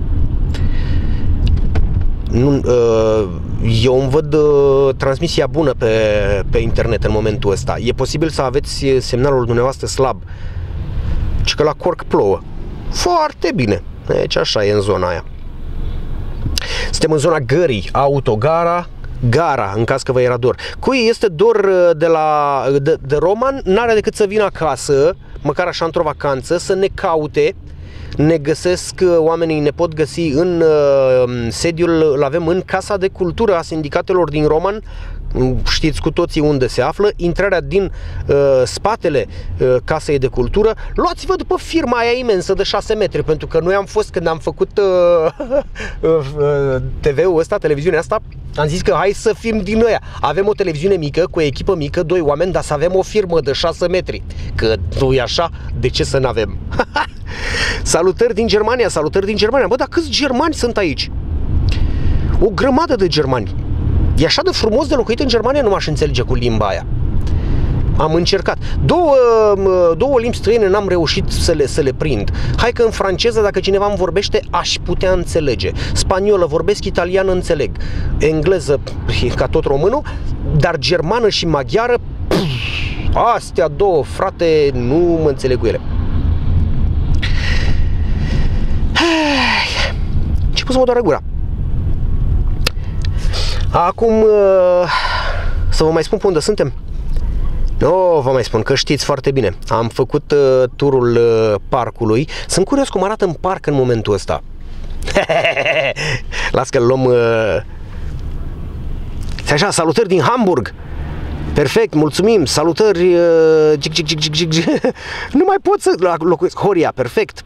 Nu, uh, eu îmi văd uh, transmisia bună pe, pe internet în momentul ăsta. E posibil să aveți semnalul dumneavoastră slab. Și că la Cork plouă. Foarte bine. Deci așa e în zona aia. Suntem în zona gării, autogara, gara, în caz că vă era dor. Cui este dor de, la, de, de Roman, n-are decât să vină acasă, măcar așa într-o vacanță, să ne caute. Ne găsesc, oamenii ne pot găsi în uh, sediul, îl avem în Casa de Cultură a Sindicatelor din Roman. Știți cu toții unde se află. Intrarea din uh, spatele uh, Casei de Cultură. Luați-vă după firma aia imensă de șase metri, pentru că noi am fost, când am făcut uh, uh, T V-ul ăsta, televiziunea asta, am zis că hai să fim din ăia. Avem o televiziune mică, cu o echipă mică, doi oameni, dar să avem o firmă de șase metri. Că nu e așa, de ce să n-avem? Salutări din Germania, salutări din Germania. Bă, dar câți germani sunt aici? O grămadă de germani. E așa de frumos de locuit în Germania, nu m-aș înțelege cu limba aia. Am încercat. Două, două limbi străine n-am reușit să le, să le prind. Hai că în franceză, dacă cineva îmi vorbește, aș putea înțelege. Spaniolă vorbesc, italiană înțeleg. Engleză, ca tot românul, dar germană și maghiară, pf, astea două, frate, nu mă înțeleg cu ele. Ce pot să mă doară gura? Acum să vă mai spun pe unde suntem? Nu vă mai spun, că știți foarte bine. Am făcut uh, turul uh, parcului. Sunt curios cum arată în parc în momentul ăsta. Las că-l luăm uh... așa, salutări din Hamburg. Perfect, mulțumim. Salutări uh... gic, gic, gic, gic, gic. Nu mai pot să locuiesc. Horia, perfect.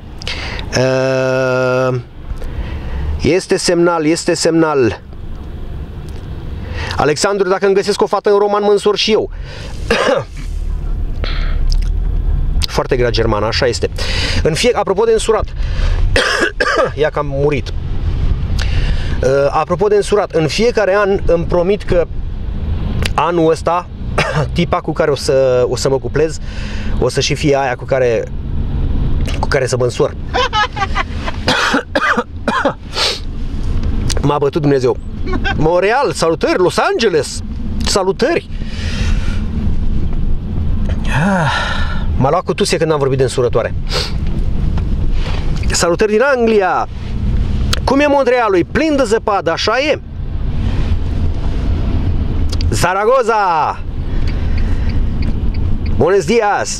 uh... Este semnal, este semnal. Alexandru, dacă îmi găsesc o fată în Roman, mă însor și eu. Foarte grea germană, așa este. În fie, apropo de însurat, ia că am murit. Uh, apropo de însurat, în fiecare an îmi promit că anul ăsta tipa cu care o să, o să mă cuplez o să și fie aia cu care cu care să mă însor. M-a bătut Dumnezeu. Montreal, salutări. Los Angeles, salutări. M-a luat cu tuse când am vorbit de însurătoare. Salutări din Anglia. Cum e Montrealul? Plin de zăpadă, așa e? Zaragoza. Buenos dias.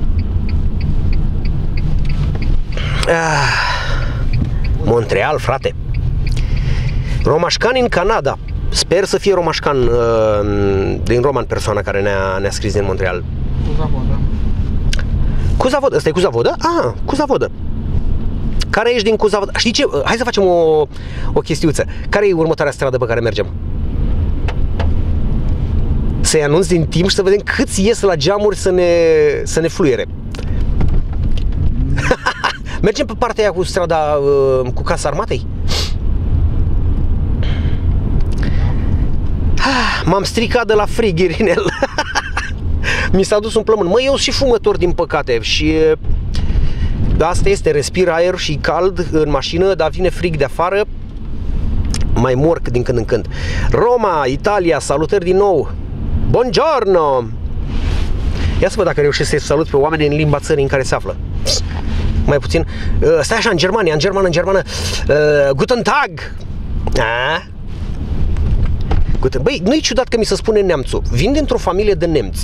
Montreal, frate. Romașcani în Canada. Sper să fie romașcan uh, din Roman persoana care ne-a ne-a scris din Montreal. Cu Zavodă. Cu Zavodă. Ăsta e cu Zavodă? Ah, cu Zavodă. Care ești din cu Zavodă? Știi ce? Hai să facem o, o chestiuță. Care e următoarea stradă pe care mergem? Să-i anunț din timp și să vedem câți ies la geamuri să ne, să ne fluiere. Mergem pe partea aia cu strada uh, cu Casa Armatei? M-am stricat de la frig, Irinel. Mi s-a dus un plămân. Mă, eu sunt și fumător, din păcate. Și asta este, respir aer și cald în mașină, dar vine frig de afară. Mai morc din când în când. Roma, Italia, salutări din nou. Buongiorno! Ia să văd dacă reușesc să salut pe oameni în limba țării în care se află. Mai puțin. Uh, stai așa, în Germania, în germană, în germană. Uh, Guten Tag! A? Guten... Băi, nu-i ciudat că mi se spune neamțul. Vin dintr-o familie de nemți.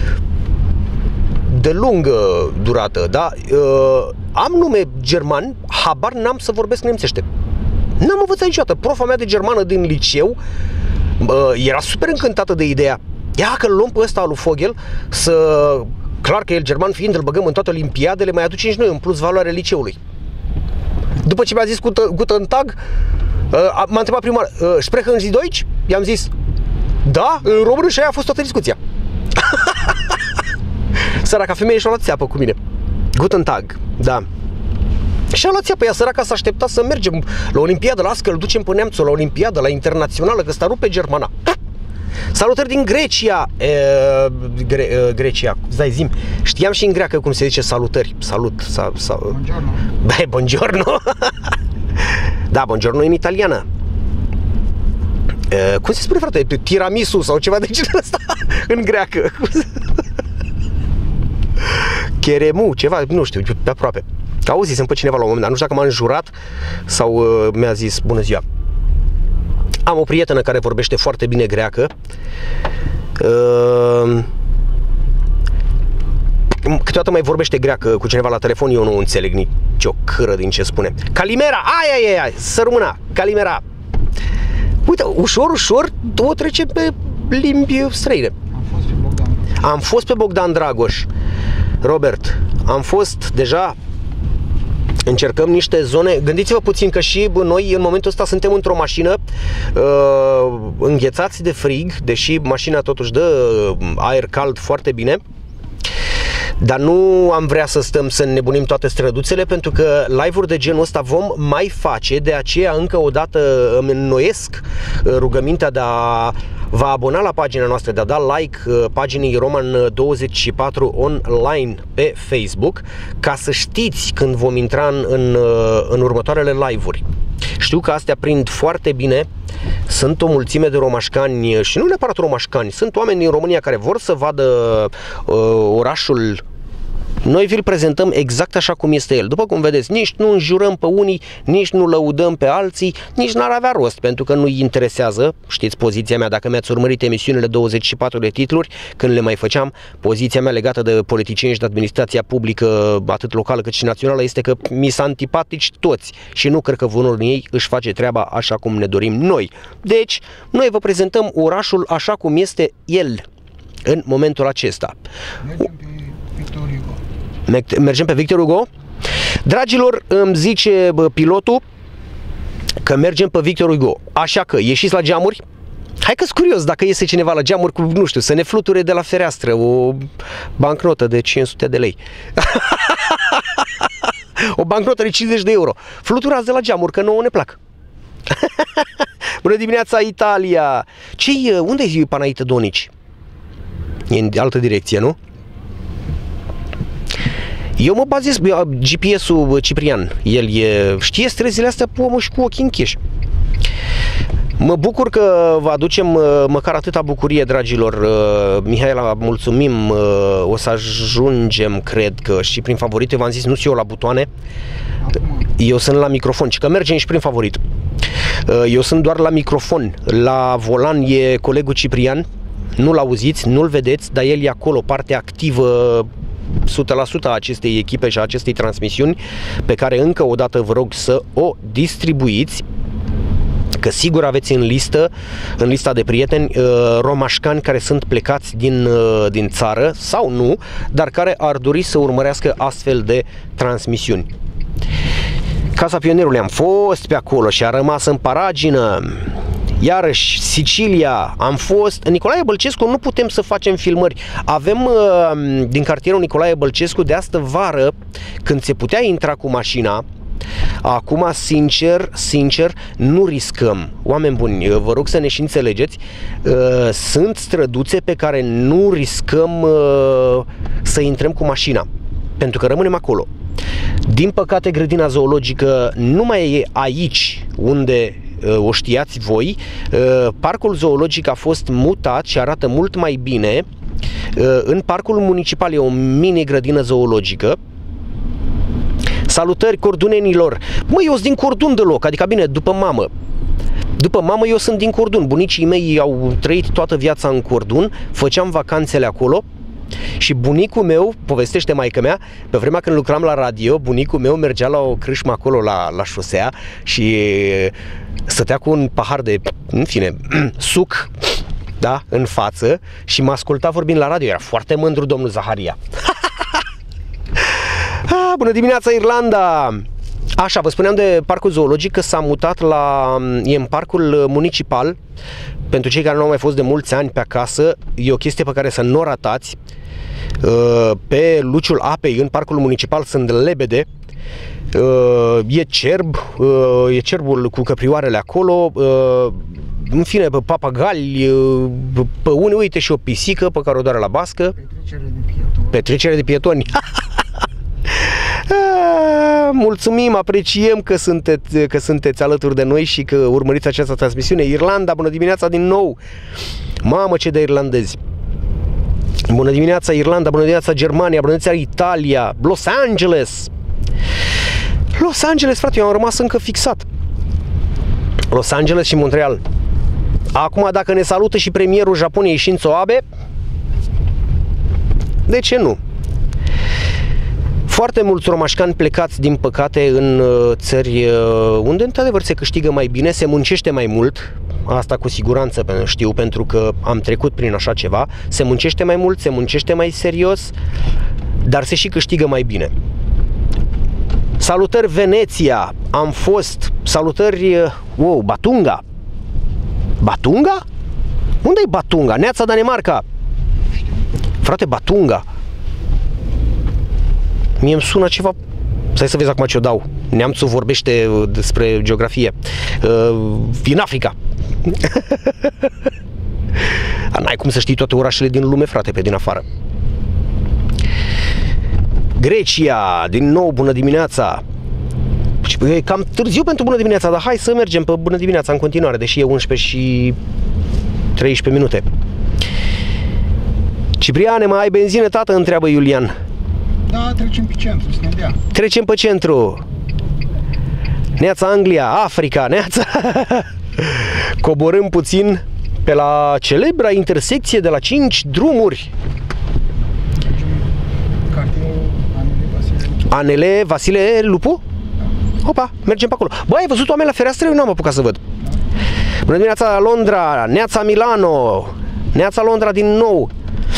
De lungă durată, da? Uh, am nume german, habar n-am să vorbesc nemțește. N-am învățat niciodată. Profa mea de germană din liceu uh, era super încântată de ideea. Ia că-l luăm pe ăsta, lui Fogel, să... Clar că el german fiind, îl băgăm în toate olimpiadele, mai aducem și noi în plus valoare liceului. După ce mi-a zis Guten Tag, uh, m-a întrebat prima oară, uh, sprechen Sie Deutsch? I-am zis, da, în română, și aia a fost toată discuția. Săraca femeie și-a luat țeapă cu mine. Guten Tag, da. Și-a luat țeapă, ea săraca s-a aștepta să mergem la olimpiadă, las că îl ducem pe neamțul la olimpiadă, la internațională, că sta rupe germana. Salutări din Grecia. E, Gre, e, Grecia, stai zi-mi. Știam și în greacă cum se zice salutări. Salut, sa, sa... Buongiorno. Băi, buongiorno. Da, buongiorno în italiană. E, cum se spune, frate? Tiramisu sau ceva de genul ăsta în greacă. Cheremu, ceva, nu știu, pe aproape. Auzisem pe cineva la un moment dat, nu știu dacă m-a înjurat sau uh, mi-a zis bună ziua. Am o prietenă care vorbește foarte bine greacă. Uh, câteodată mai vorbește greacă cu cineva la telefon, eu nu înțeleg nici o câră din ce spune. Calimera, ai, ai, ai, să rămână, Calimera. Uite, ușor, ușor, o trecem pe limbi străine. Am fost pe Bogdan. Am fost pe Bogdan Dragoș. Robert, am fost deja. Încercăm niște zone. Gândiți-vă puțin că și noi în momentul ăsta suntem într-o mașină uh, înghețați de frig, deși mașina totuși dă aer cald foarte bine. Dar nu am vrea să stăm să nebunim toate străduțele, pentru că live-uri de genul ăsta vom mai face. De aceea încă o dată îmi înnoiesc rugămintea de a vă abona la pagina noastră, de a da like paginii Roman douăzeci și patru online pe Facebook, ca să știți când vom intra în, în, în următoarele live-uri. Știu că astea prind foarte bine. Sunt o mulțime de romașcani și nu neapărat romașcani, sunt oameni din România care vor să vadă uh, orașul. Noi vi-l prezentăm exact așa cum este el. După cum vedeți, nici nu înjurăm pe unii, nici nu lăudăm pe alții, nici n-ar avea rost, pentru că nu-i interesează. Știți poziția mea, dacă mi-ați urmărit emisiunile douăzeci și patru de titluri, când le mai făceam, poziția mea legată de politicieni și de administrația publică, atât locală cât și națională, este că mi s-a antipatici toți și nu cred că unul din ei își face treaba așa cum ne dorim noi. Deci, noi vă prezentăm orașul așa cum este el în momentul acesta. Mergem pe Victor Hugo. Mergem pe Victor Hugo? Dragilor, îmi zice pilotul că mergem pe Victor Hugo. Așa că ieșiți la geamuri. Hai că-s curios dacă iese cineva la geamuri cu, nu știu, să ne fluture de la fereastră o bancnotă de cinci sute de lei. O bancnotă de cincizeci de euro. Fluturați de la geamuri, că nouă ne plac. Bună dimineața, Italia! Ce-i, unde-i Panaite Donici? E în altă direcție, nu? Eu mă bazez, G P S-ul Ciprian, el e, știe străzile astea pe omul și cu ochii închiși. Mă bucur că vă aducem măcar atâta bucurie, dragilor. Mihaela, mulțumim, o să ajungem, cred că, și prin favorite, v-am zis, nu sunt eu la butoane, eu sunt la microfon, ci că mergem și prin favorit. Eu sunt doar la microfon, la volan e colegul Ciprian, nu-l auziți, nu-l vedeți, dar el e acolo, partea activă o sută la sută a acestei echipe și a acestei transmisiuni, pe care încă o dată vă rog să o distribuiți, că sigur aveți în listă, în lista de prieteni, romașcani care sunt plecați din, din țară sau nu, dar care ar dori să urmărească astfel de transmisiuni. Casa Pionierului, am fost pe acolo și a rămas în paragină. Iarăși, Sicilia, am fost. Nicolae Bălcescu, nu putem să facem filmări. Avem din cartierul Nicolae Bălcescu de astă vară, când se putea intra cu mașina, Acum, sincer, sincer, nu riscăm. Oameni buni, vă rog să ne și înțelegeți, sunt străduțe pe care nu riscăm să intrăm cu mașina, pentru că rămânem acolo. Din păcate, grădina zoologică nu mai e aici unde o știați voi. Parcul zoologic a fost mutat și arată mult mai bine în parcul municipal. E o mini grădină zoologică. Salutări cordunenilor. Măi, eu sunt din Cordun deloc, adică bine, după mamă. După mamă eu sunt din Cordun. Bunicii mei au trăit toată viața în Cordun, făceam vacanțele acolo. Și bunicul meu, povestește maică mea, pe vremea când lucram la radio, bunicul meu mergea la o crâșmă acolo la, la șosea și stătea cu un pahar de, în fine, suc, da, în față și mă asculta vorbind la radio. Era foarte mândru domnul Zaharia. Ah, bună dimineața, Irlanda! Așa, vă spuneam de parcul zoologic că s-a mutat la, e în parcul municipal. Pentru cei care nu au mai fost de mulți ani pe acasă, e o chestie pe care să nu o ratați. Pe luciul apei, în parcul municipal, sunt lebede, e cerb, e cerbul cu căprioarele acolo, în fine, pe papagali, pe unii, uite, și o pisică pe care o doare la bască. Petrecere de pietoni. Petrecere de pietoni. Mulțumim, apreciem că sunteți, că sunteți alături de noi și că urmăriți această transmisiune. Irlanda, bună dimineața din nou! Mamă, ce de irlandezi! Bună dimineața, Irlanda, bună dimineața, Germania, bună dimineața, Italia, Los Angeles! Los Angeles, frate, eu am rămas încă fixat. Los Angeles și Montreal. Acum, dacă ne salută și premierul Japoniei Shinzo Abe, de ce nu? Foarte mulți romașcani plecați, din păcate, în țări unde, într-adevăr, se câștigă mai bine, se muncește mai mult. Asta cu siguranță știu, pentru că am trecut prin așa ceva. Se muncește mai mult, se muncește mai serios, dar se și câștigă mai bine. Salutări Veneția, am fost. Salutări, wow, Batunga. Batunga? Unde e Batunga? Neața, Danemarca. Frate, Batunga. Mie îmi sună ceva. Stai să vezi acum ce o dau. Neamțul vorbește despre geografie. În Africa. N-ai cum să știi toate orașele din lume, frate, pe din afară. Grecia, din nou, bună dimineața. E cam târziu pentru bună dimineața, dar hai să mergem pe bună dimineața în continuare, deși e unsprezece și treisprezece minute. Cipriane, mai ai benzină, tată? Întreabă Iulian. Da, trecem pe centru, să ne dea. Trecem pe centru. Neața Anglia, Africa, neața. Coborâm puțin pe la celebra intersecție de la cinci drumuri. Cartierul Anele Vasile Lupu. Anele Vasile Lupu? Da. Opa, mergem pe acolo. Băi, ai văzut oameni la fereastră? Eu n-am apucat să văd. Da. Bună dimineața, Londra, neața Milano, neața Londra din nou.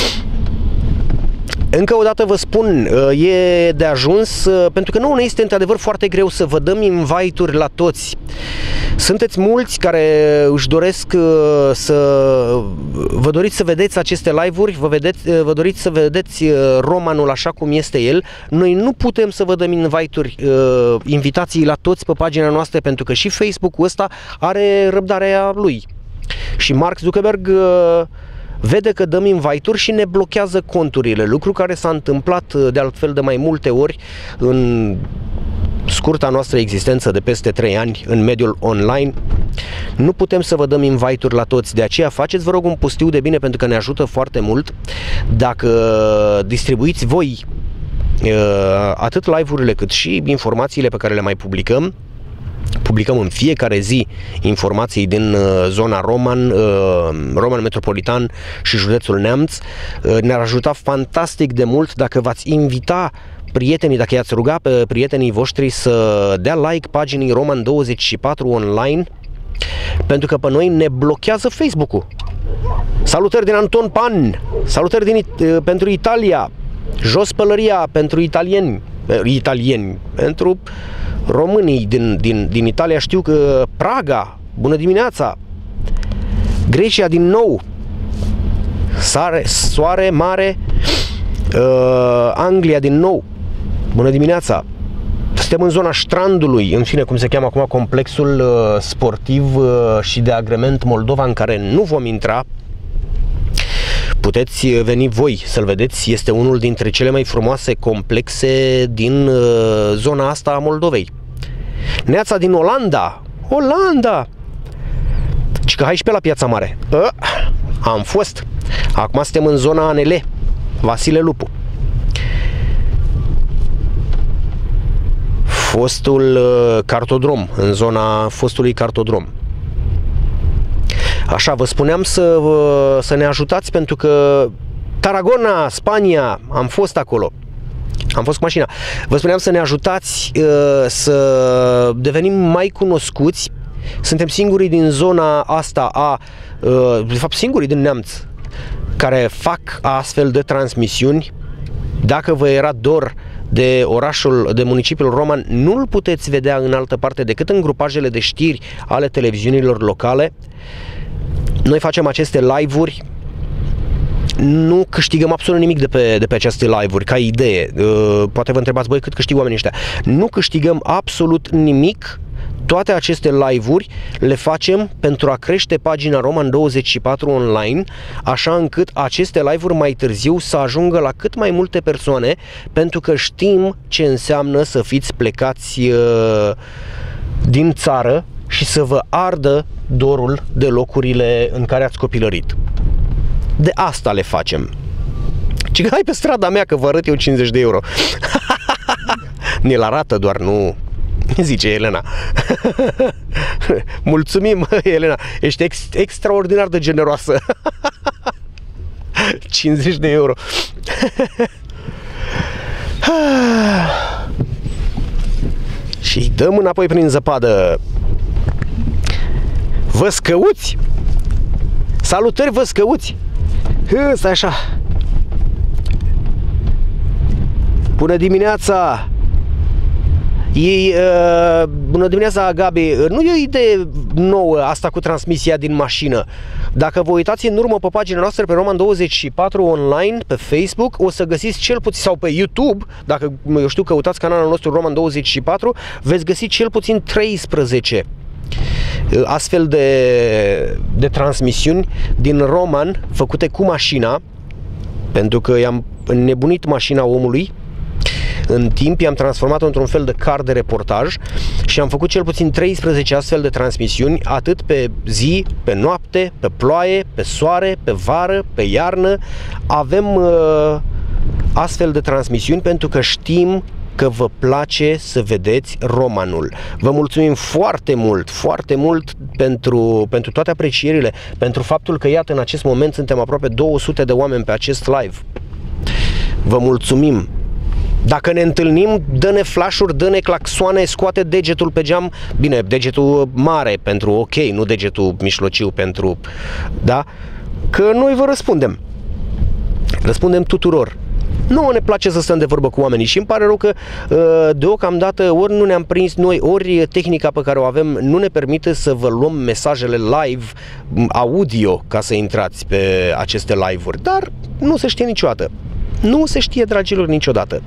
Încă o dată vă spun, e de ajuns, pentru că nouă ne este într-adevăr foarte greu să vă dăm invite-uri la toți. Sunteți mulți care își doresc să vă doriți să vedeți aceste live-uri, vă, vedeți, vă doriți să vedeți Romanul așa cum este el. Noi nu putem să vă dăm invite-uri, invitații la toți pe pagina noastră, pentru că și Facebook-ul ăsta are răbdarea lui. Și Mark Zuckerberg vede că dăm invite-uri și ne blochează conturile, lucru care s-a întâmplat de altfel de mai multe ori în scurta noastră existență de peste trei ani în mediul online. Nu putem să vă dăm invite-uri la toți, de aceea faceți, vă rog, un pustiu de bine, pentru că ne ajută foarte mult dacă distribuiți voi atât live-urile cât și informațiile pe care le mai publicăm. Publicăm în fiecare zi informații din zona Roman, Roman Metropolitan și județul Neamț. Ne-ar ajuta fantastic de mult dacă v-ați invita prietenii, dacă i-ați ruga pe prietenii voștri să dea like paginii Roman douăzeci și patru online, pentru că pe noi ne blochează Facebook-ul. Salutări din Anton Pan, salutări din, pentru Italia, jos pălăria pentru italieni, italieni, pentru românii din, din, din Italia. Știu că Praga, bună dimineața. Grecia din nou, sare, soare mare. uh, Anglia din nou, bună dimineața. Suntem în zona Strandului, în fine, cum se cheamă acum complexul uh, sportiv uh, și de agrement Moldova, în care nu vom intra. Puteți veni voi să-l vedeți, este unul dintre cele mai frumoase complexe din uh, zona asta a Moldovei. Neața din Olanda, Olanda! Și că hai și pe la Piața Mare. Uh, am fost. Acum suntem în zona A N L, Vasile Lupu. Fostul uh, cartodrom, în zona fostului cartodrom. Așa, vă spuneam să, să ne ajutați pentru că Tarragona, Spania, am fost acolo. Am fost cu mașina. Vă spuneam să ne ajutați uh, să devenim mai cunoscuți. Suntem singurii din zona asta a, uh, de fapt singurii din Neamț care fac astfel de transmisiuni. Dacă vă era dor de orașul, de municipiul Roman, nu-l puteți vedea în altă parte decât în grupajele de știri ale televiziunilor locale. Noi facem aceste live-uri, nu câștigăm absolut nimic de pe, de pe aceste live-uri, ca idee. Poate vă întrebați, băi, cât câștigă oamenii ăștia? Nu câștigăm absolut nimic. Toate aceste live-uri le facem pentru a crește pagina Roman douăzeci și patru online, așa încât aceste live-uri mai târziu să ajungă la cât mai multe persoane, pentru că știm ce înseamnă să fiți plecați uh, din țară și să vă ardă dorul de locurile în care ați copilărit. De asta le facem. Și hai pe strada mea că vă arăt eu cincizeci de euro. Ne-l arată doar, nu... Zice Elena. Mulțumim, Elena. Ești ex extraordinar de generoasă. cincizeci de euro. Și dăm înapoi prin zăpadă. Văscăuți. Salutări, văscăuți. Stai așa. Bună dimineața. Ei, uh, bună dimineața, Gabi. Nu e o idee nouă asta cu transmisia din mașină. Dacă vă uitați în urmă pe pagina noastră pe Roman douăzeci și patru online, pe Facebook, o să găsiți cel puțin, sau pe YouTube, dacă eu știu, căutați canalul nostru Roman douăzeci și patru, veți găsi cel puțin treisprezece astfel de, de transmisiuni din Roman făcute cu mașina, pentru că i-am înnebunit mașina omului. În timp i-am transformat-o într-un fel de car de reportaj și am făcut cel puțin treisprezece astfel de transmisiuni, atât pe zi, pe noapte, pe ploaie, pe soare, pe vară, pe iarnă. Avem uh, astfel de transmisiuni pentru că știm că vă place să vedeți Romanul. Vă mulțumim foarte mult, foarte mult pentru, pentru toate aprecierile, pentru faptul că, iată, în acest moment suntem aproape două sute de oameni pe acest live. Vă mulțumim! Dacă ne întâlnim, dă-ne flash-uri, dă-ne claxoane, scoate degetul pe geam, bine, degetul mare pentru ok, nu degetul mijlociu pentru, da? Că noi vă răspundem. Răspundem tuturor. Nouă ne place să stăm de vorbă cu oamenii și îmi pare rău că deocamdată ori nu ne-am prins noi, ori tehnica pe care o avem nu ne permite să vă luăm mesajele live, audio, ca să intrați pe aceste live-uri, dar nu se știe niciodată. Nu se știe, dragilor, niciodată.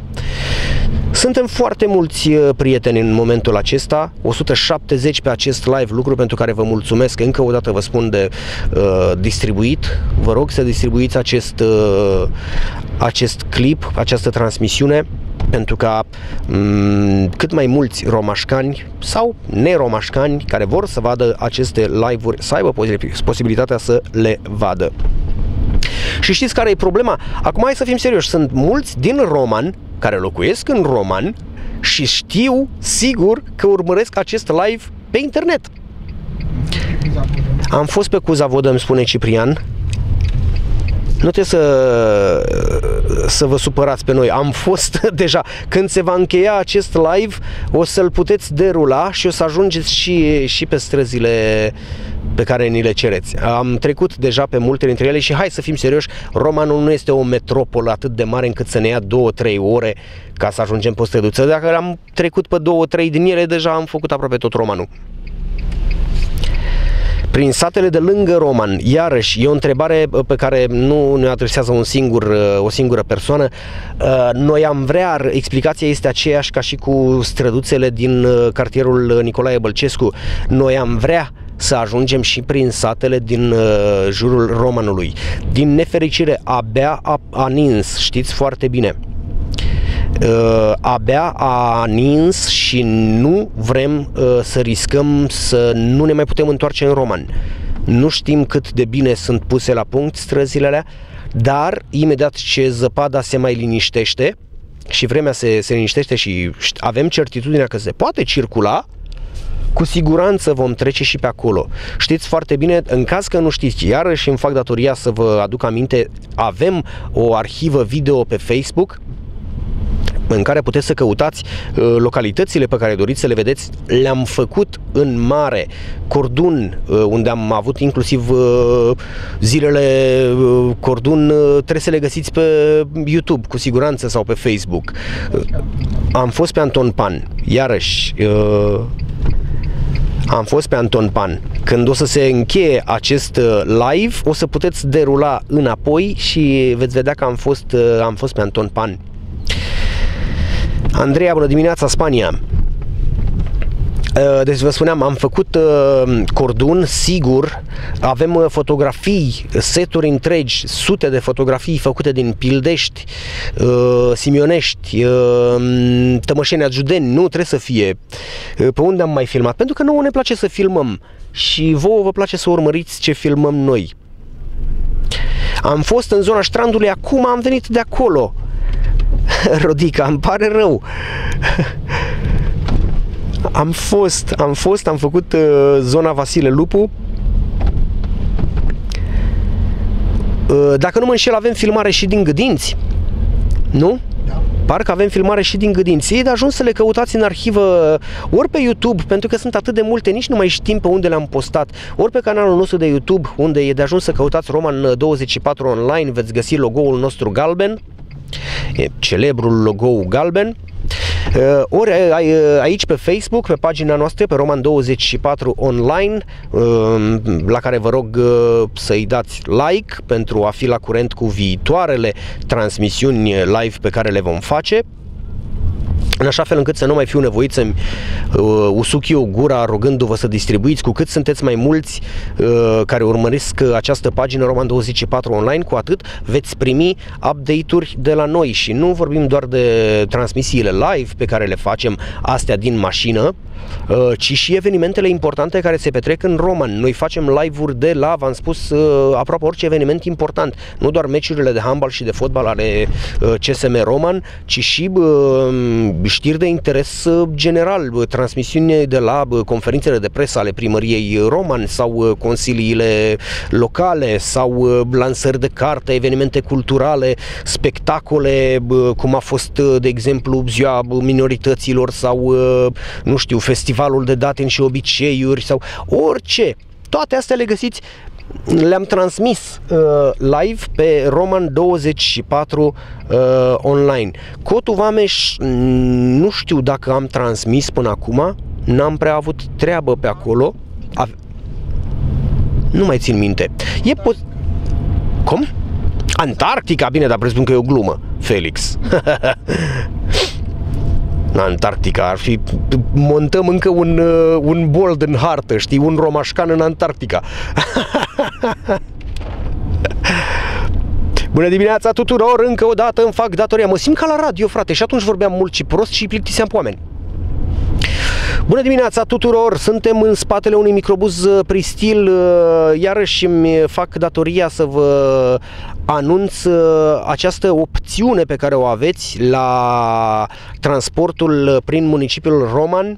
Suntem foarte mulți prieteni în momentul acesta, o sută șaptezeci pe acest live, lucru pentru care vă mulțumesc. Încă o dată vă spun de uh, distribuit. Vă rog să distribuiți acest, uh, acest clip, această transmisiune, pentru ca um, cât mai mulți romașcani sau neromașcani care vor să vadă aceste live-uri să aibă posibilitatea să le vadă. Și știți care e problema? Acum hai să fim serioși, sunt mulți din Roman care locuiesc în Roman și știu sigur că urmăresc acest live pe internet. Am fost pe Cuzavodă, îmi spune Ciprian. Nu trebuie să, să vă supărați pe noi. Am fost deja. Când se va încheia acest live, o să-l puteți derula și o să ajungeți și, și pe străzile pe care ni le cereți. Am trecut deja pe multe dintre ele și hai să fim serioși, Romanul nu este o metropolă atât de mare încât să ne ia două trei ore ca să ajungem pe o străduță. Dacă am trecut pe două trei din ele, deja am făcut aproape tot Romanul. Prin satele de lângă Roman, iarăși, e o întrebare pe care nu ne adresează un singur, o singură persoană. Noi am vrea, explicația este aceeași ca și cu străduțele din cartierul Nicolae Bălcescu. Noi am vrea să ajungem și prin satele din jurul Romanului. Din nefericire, abia a, a nins, știți foarte bine. Uh, abia a nins și nu vrem uh, să riscăm să nu ne mai putem întoarce în Roman. Nu știm cât de bine sunt puse la punct străzile alea, dar imediat ce zăpada se mai liniștește și vremea se, se liniștește și avem certitudinea că se poate circula, cu siguranță vom trece și pe acolo. Știți foarte bine, în caz că nu știți, iarăși îmi fac datoria să vă aduc aminte, avem o arhivă video pe Facebook în care puteți să căutați uh, localitățile pe care doriți să le vedeți. Le-am făcut în mare, Cordun, uh, unde am avut inclusiv uh, zilele uh, Cordun, uh, trebuie să le găsiți pe YouTube, cu siguranță, sau pe Facebook. Uh, am fost pe Anton Pan, iarăși, uh, am fost pe Anton Pan. Când o să se încheie acest live, o să puteți derula înapoi și veți vedea că am fost, am fost pe Anton Pan. Andreea, bună dimineața, Spania. Deci vă spuneam, am făcut Cordun, sigur, avem fotografii, seturi întregi, sute de fotografii făcute din Pildești, Simionești, Tămășeni, Adjudeni, nu trebuie să fie. Pe unde am mai filmat? Pentru că nouă ne place să filmăm și vouă vă place să urmăriți ce filmăm noi. Am fost în zona Strandului, acum am venit de acolo. Rodica, îmi pare rău. Am fost, am fost, am făcut uh, zona Vasile Lupu. Uh, dacă nu mă înșel, avem filmare și din Gâdinți, nu? Da. Parcă avem filmare și din Gâdinți. E de ajuns să le căutați în arhivă, ori pe YouTube, pentru că sunt atât de multe, nici nu mai știm pe unde le-am postat, ori pe canalul nostru de YouTube, unde e de ajuns să căutați Roman douăzeci și patru online, veți găsi logo-ul nostru galben, e celebrul logo galben. Ori aici pe Facebook, pe pagina noastră, pe Roman douăzeci și patru online, la care vă rog să-i dați like pentru a fi la curent cu viitoarele transmisiuni live pe care le vom face, în așa fel încât să nu mai fiu nevoit să-mi uh, usuc eu gura rugându-vă să distribuiți. Cu cât sunteți mai mulți uh, care urmăresc această pagină Roman douăzeci și patru online, cu atât veți primi update-uri de la noi. Și nu vorbim doar de transmisiile live pe care le facem, astea din mașină, uh, ci și evenimentele importante care se petrec în Roman. Noi facem live-uri de la, v-am spus, uh, aproape orice eveniment important. Nu doar meciurile de handbal și de fotbal ale uh, C S M Roman, ci și uh, știri de interes general, transmisiuni de la conferințele de presă ale primăriei Roman sau consiliile locale sau lansări de carte, evenimente culturale, spectacole, cum a fost, de exemplu, Ziua Minorităților sau, nu știu, Festivalul de Dateni și Obiceiuri sau orice. Toate astea le găsiți, le-am transmis uh, live pe Roman douăzeci și patru uh, online. Cotul Vameș, nu știu dacă am transmis până acum, n-am prea avut treabă pe acolo. Ave... Nu mai țin minte. E po... Cum? Antarctica? Bine, dar presupun că e o glumă, Felix. Antarctica, ar fi, montăm încă un, uh, un bold în hartă, știi, un romașcan în Antarctica. Bună dimineața tuturor, încă o dată îmi fac datoria, mă simt ca la radio, frate, și atunci vorbeam mult și prost și plictiseam pe oameni. Bună dimineața tuturor, suntem în spatele unui microbuz pristil, iarăși îmi fac datoria să vă anunț această opțiune pe care o aveți la transportul prin municipiul Roman.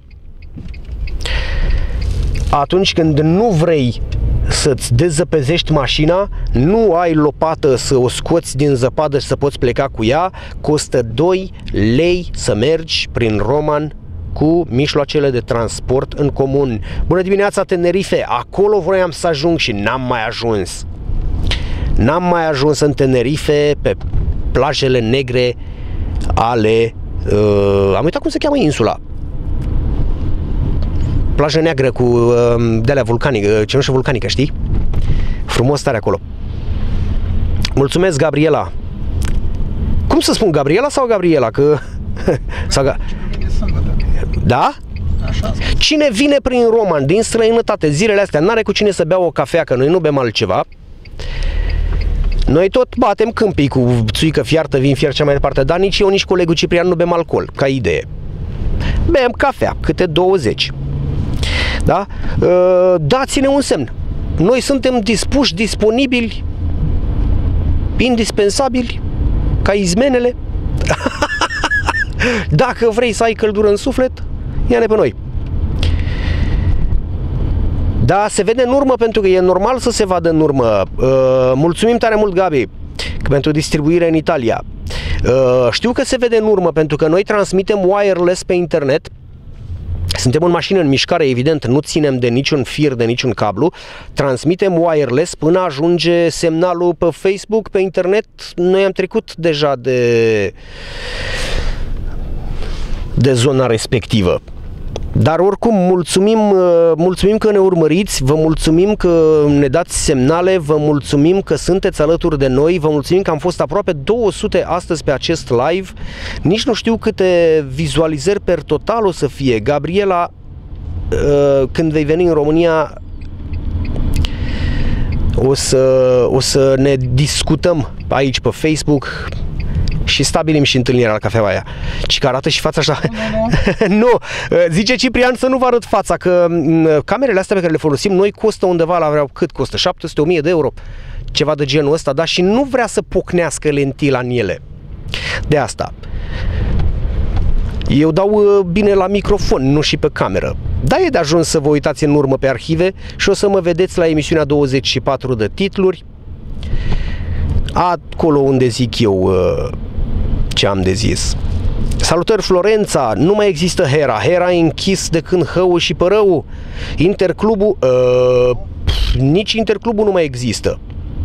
Atunci când nu vrei să-ți dezăpezești mașina, nu ai lopată să o scoți din zăpadă și să poți pleca cu ea, costă doi lei să mergi prin Roman cu mijloacele de transport în comun. Bună dimineața, Tenerife! Acolo vroiam să ajung și n-am mai ajuns. N-am mai ajuns în Tenerife, pe plajele negre ale... Uh, am uitat cum se cheamă insula. plajă neagră cu de-alea vulcanică, cenușă vulcanică, știi? Frumos tare acolo. Mulțumesc, Gabriela. Cum să spun, Gabriela sau Gabriela? Că... sau ga... Da? Așa. Cine vine prin Roman, din străinătate, zilele astea, n-are cu cine să bea o cafea, că noi nu bem altceva. Noi tot batem câmpii cu țuică fiartă, vin fiert, cea mai departe, dar nici eu, nici colegul Ciprian nu bem alcool, ca idee. Bem cafea, câte douăzeci. Da? Dați-ne un semn. Noi suntem dispuși, disponibili, indispensabili, ca izmenele. Dacă vrei să ai căldură în suflet, ia-ne pe noi. Da, se vede în urmă pentru că e normal să se vadă în urmă. Uh, mulțumim tare mult, Gabi, pentru distribuire în Italia. Uh, știu că se vede în urmă pentru că noi transmitem wireless pe internet. Suntem în mașină în mișcare, evident, nu ținem de niciun fir, de niciun cablu. Transmitem wireless până ajunge semnalul pe Facebook, pe internet. Noi am trecut deja de, de zona respectivă. Dar oricum, mulțumim, mulțumim că ne urmăriți, vă mulțumim că ne dați semnale, vă mulțumim că sunteți alături de noi, vă mulțumim că am fost aproape două sute astăzi pe acest live. Nici nu știu câte vizualizări per total o să fie. Gabriela, când vei veni în România, o să, o să ne discutăm aici pe Facebook și stabilim și întâlnirea la cafeaua aia. Ci că arată și fața așa. Nu, nu. Nu. Zice Ciprian să nu vă arăt fața, că camerele astea pe care le folosim noi costă undeva la vreau cât costă? șapte sute o mie de euro. Ceva de genul ăsta, dar și nu vrea să pocnească lentila în ele. De asta. Eu dau bine la microfon, nu și pe cameră. Dar e de ajuns să vă uitați în urmă pe arhive și o să mă vedeți la emisiunea douăzeci și patru de titluri. Acolo unde zic eu ce am de zis. Salutări, Florența, nu mai există Hera. Hera e închis de când Hău și Părău. Interclubul, uh, nici Interclubul nu mai există.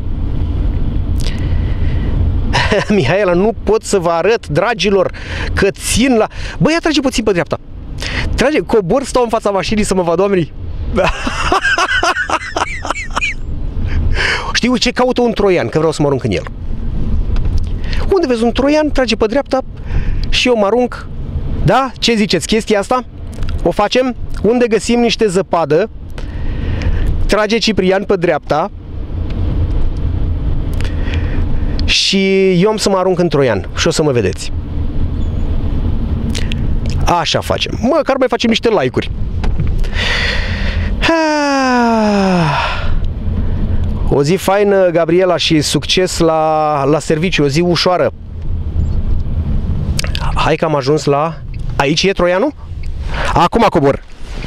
Mihaela, nu pot să vă arăt, dragilor, că țin la... Băi, ia trage puțin pe dreapta. Trage, cobor, stau în fața mașinii să mă vadă oamenii. Știu ce caută un troian, că vreau să mă arunc în el. Unde vezi un troian, trage pe dreapta și eu mă arunc. Da? Ce ziceți? Chestia asta? O facem? Unde găsim niște zăpadă, trage Ciprian pe dreapta și eu am să mă arunc în troian și o să mă vedeți. Așa facem. Măcar mai facem niște like-uri. O zi faină, Gabriela, și succes la, la serviciu, o zi ușoară. Hai că am ajuns la... Aici e troianul? Acum cobor.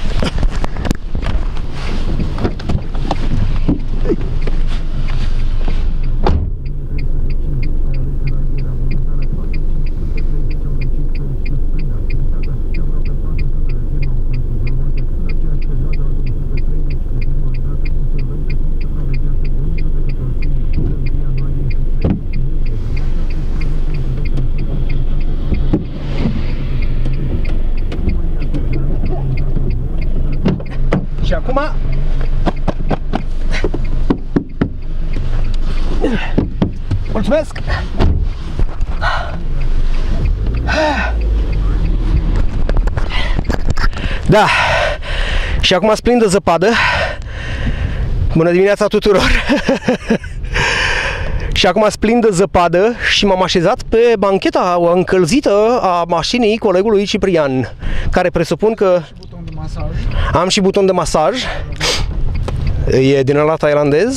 Și acum mulțumesc. Da. Și acum splin de zăpadă. Bună dimineața tuturor. Și acum splin de zăpadă și m-am așezat pe bancheta încălzită a mașinii colegului Ciprian, care presupun că am și buton de masaj. E din ăla tailandez.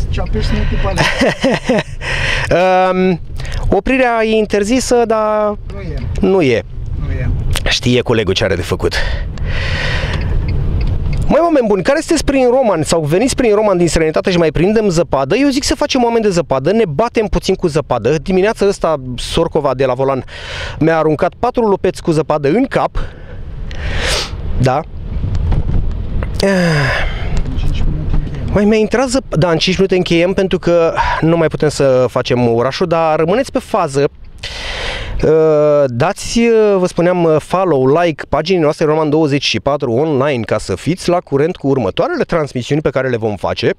um, Oprirea e interzisă, dar nu e. Nu e. Nu e. Știe colegul ce are de făcut. Măi, oameni buni, care sunteți prin Roman sau veniți prin Roman din străinătate și mai prindem zăpadă, eu zic să facem oameni de zăpadă, ne batem puțin cu zăpadă. Dimineața ăsta Sorcova de la volan mi-a aruncat patru lopeți cu zăpadă în cap. Da. Mai mi-a intrat zăpadă. Da, în cinci minute încheiem pentru că nu mai putem să facem orașul, dar rămâneți pe fază Dați, vă spuneam, follow, like paginii noastre Roman douăzeci și patru online ca să fiți la curent cu următoarele transmisiuni pe care le vom face.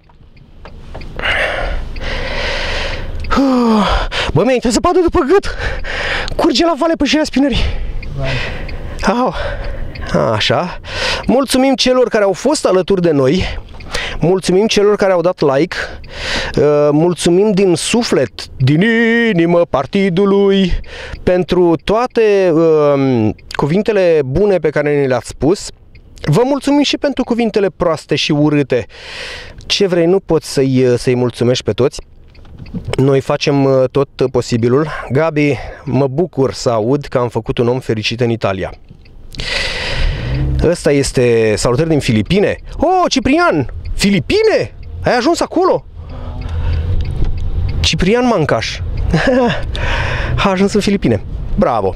Bă, mi-a intrat zăpadă după gât. Curge la vale pe șirea spinării. Au. Așa. Mulțumim celor care au fost alături de noi. Mulțumim celor care au dat like. Mulțumim din suflet, din inimă partidului pentru toate uh, cuvintele bune pe care ne le-ați spus. Vă mulțumim și pentru cuvintele proaste și urâte. Ce vrei, nu poți să-i să-i mulțumești pe toți. Noi facem tot posibilul. Gabi, mă bucur să aud că am făcut un om fericit în Italia. Ăsta este salutări din Filipine. Oh, Ciprian! Filipine? Ai ajuns acolo? Ciprian Mancaș. A ajuns în Filipine. Bravo!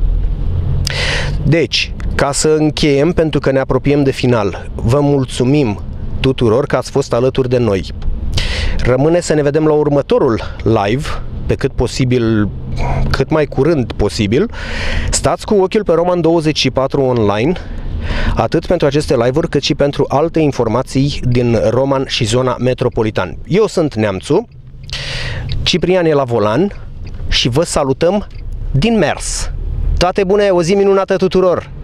Deci, ca să încheiem, pentru că ne apropiem de final, vă mulțumim tuturor că ați fost alături de noi. Rămâne să ne vedem la următorul live, pe cât posibil, cât mai curând posibil. Stați cu ochiul pe Roman douăzeci și patru online, atât pentru aceste live-uri, cât și pentru alte informații din Roman și zona metropolitan. Eu sunt Neamțu, Ciprian e la volan și vă salutăm din mers. Toate bune, o zi minunată tuturor!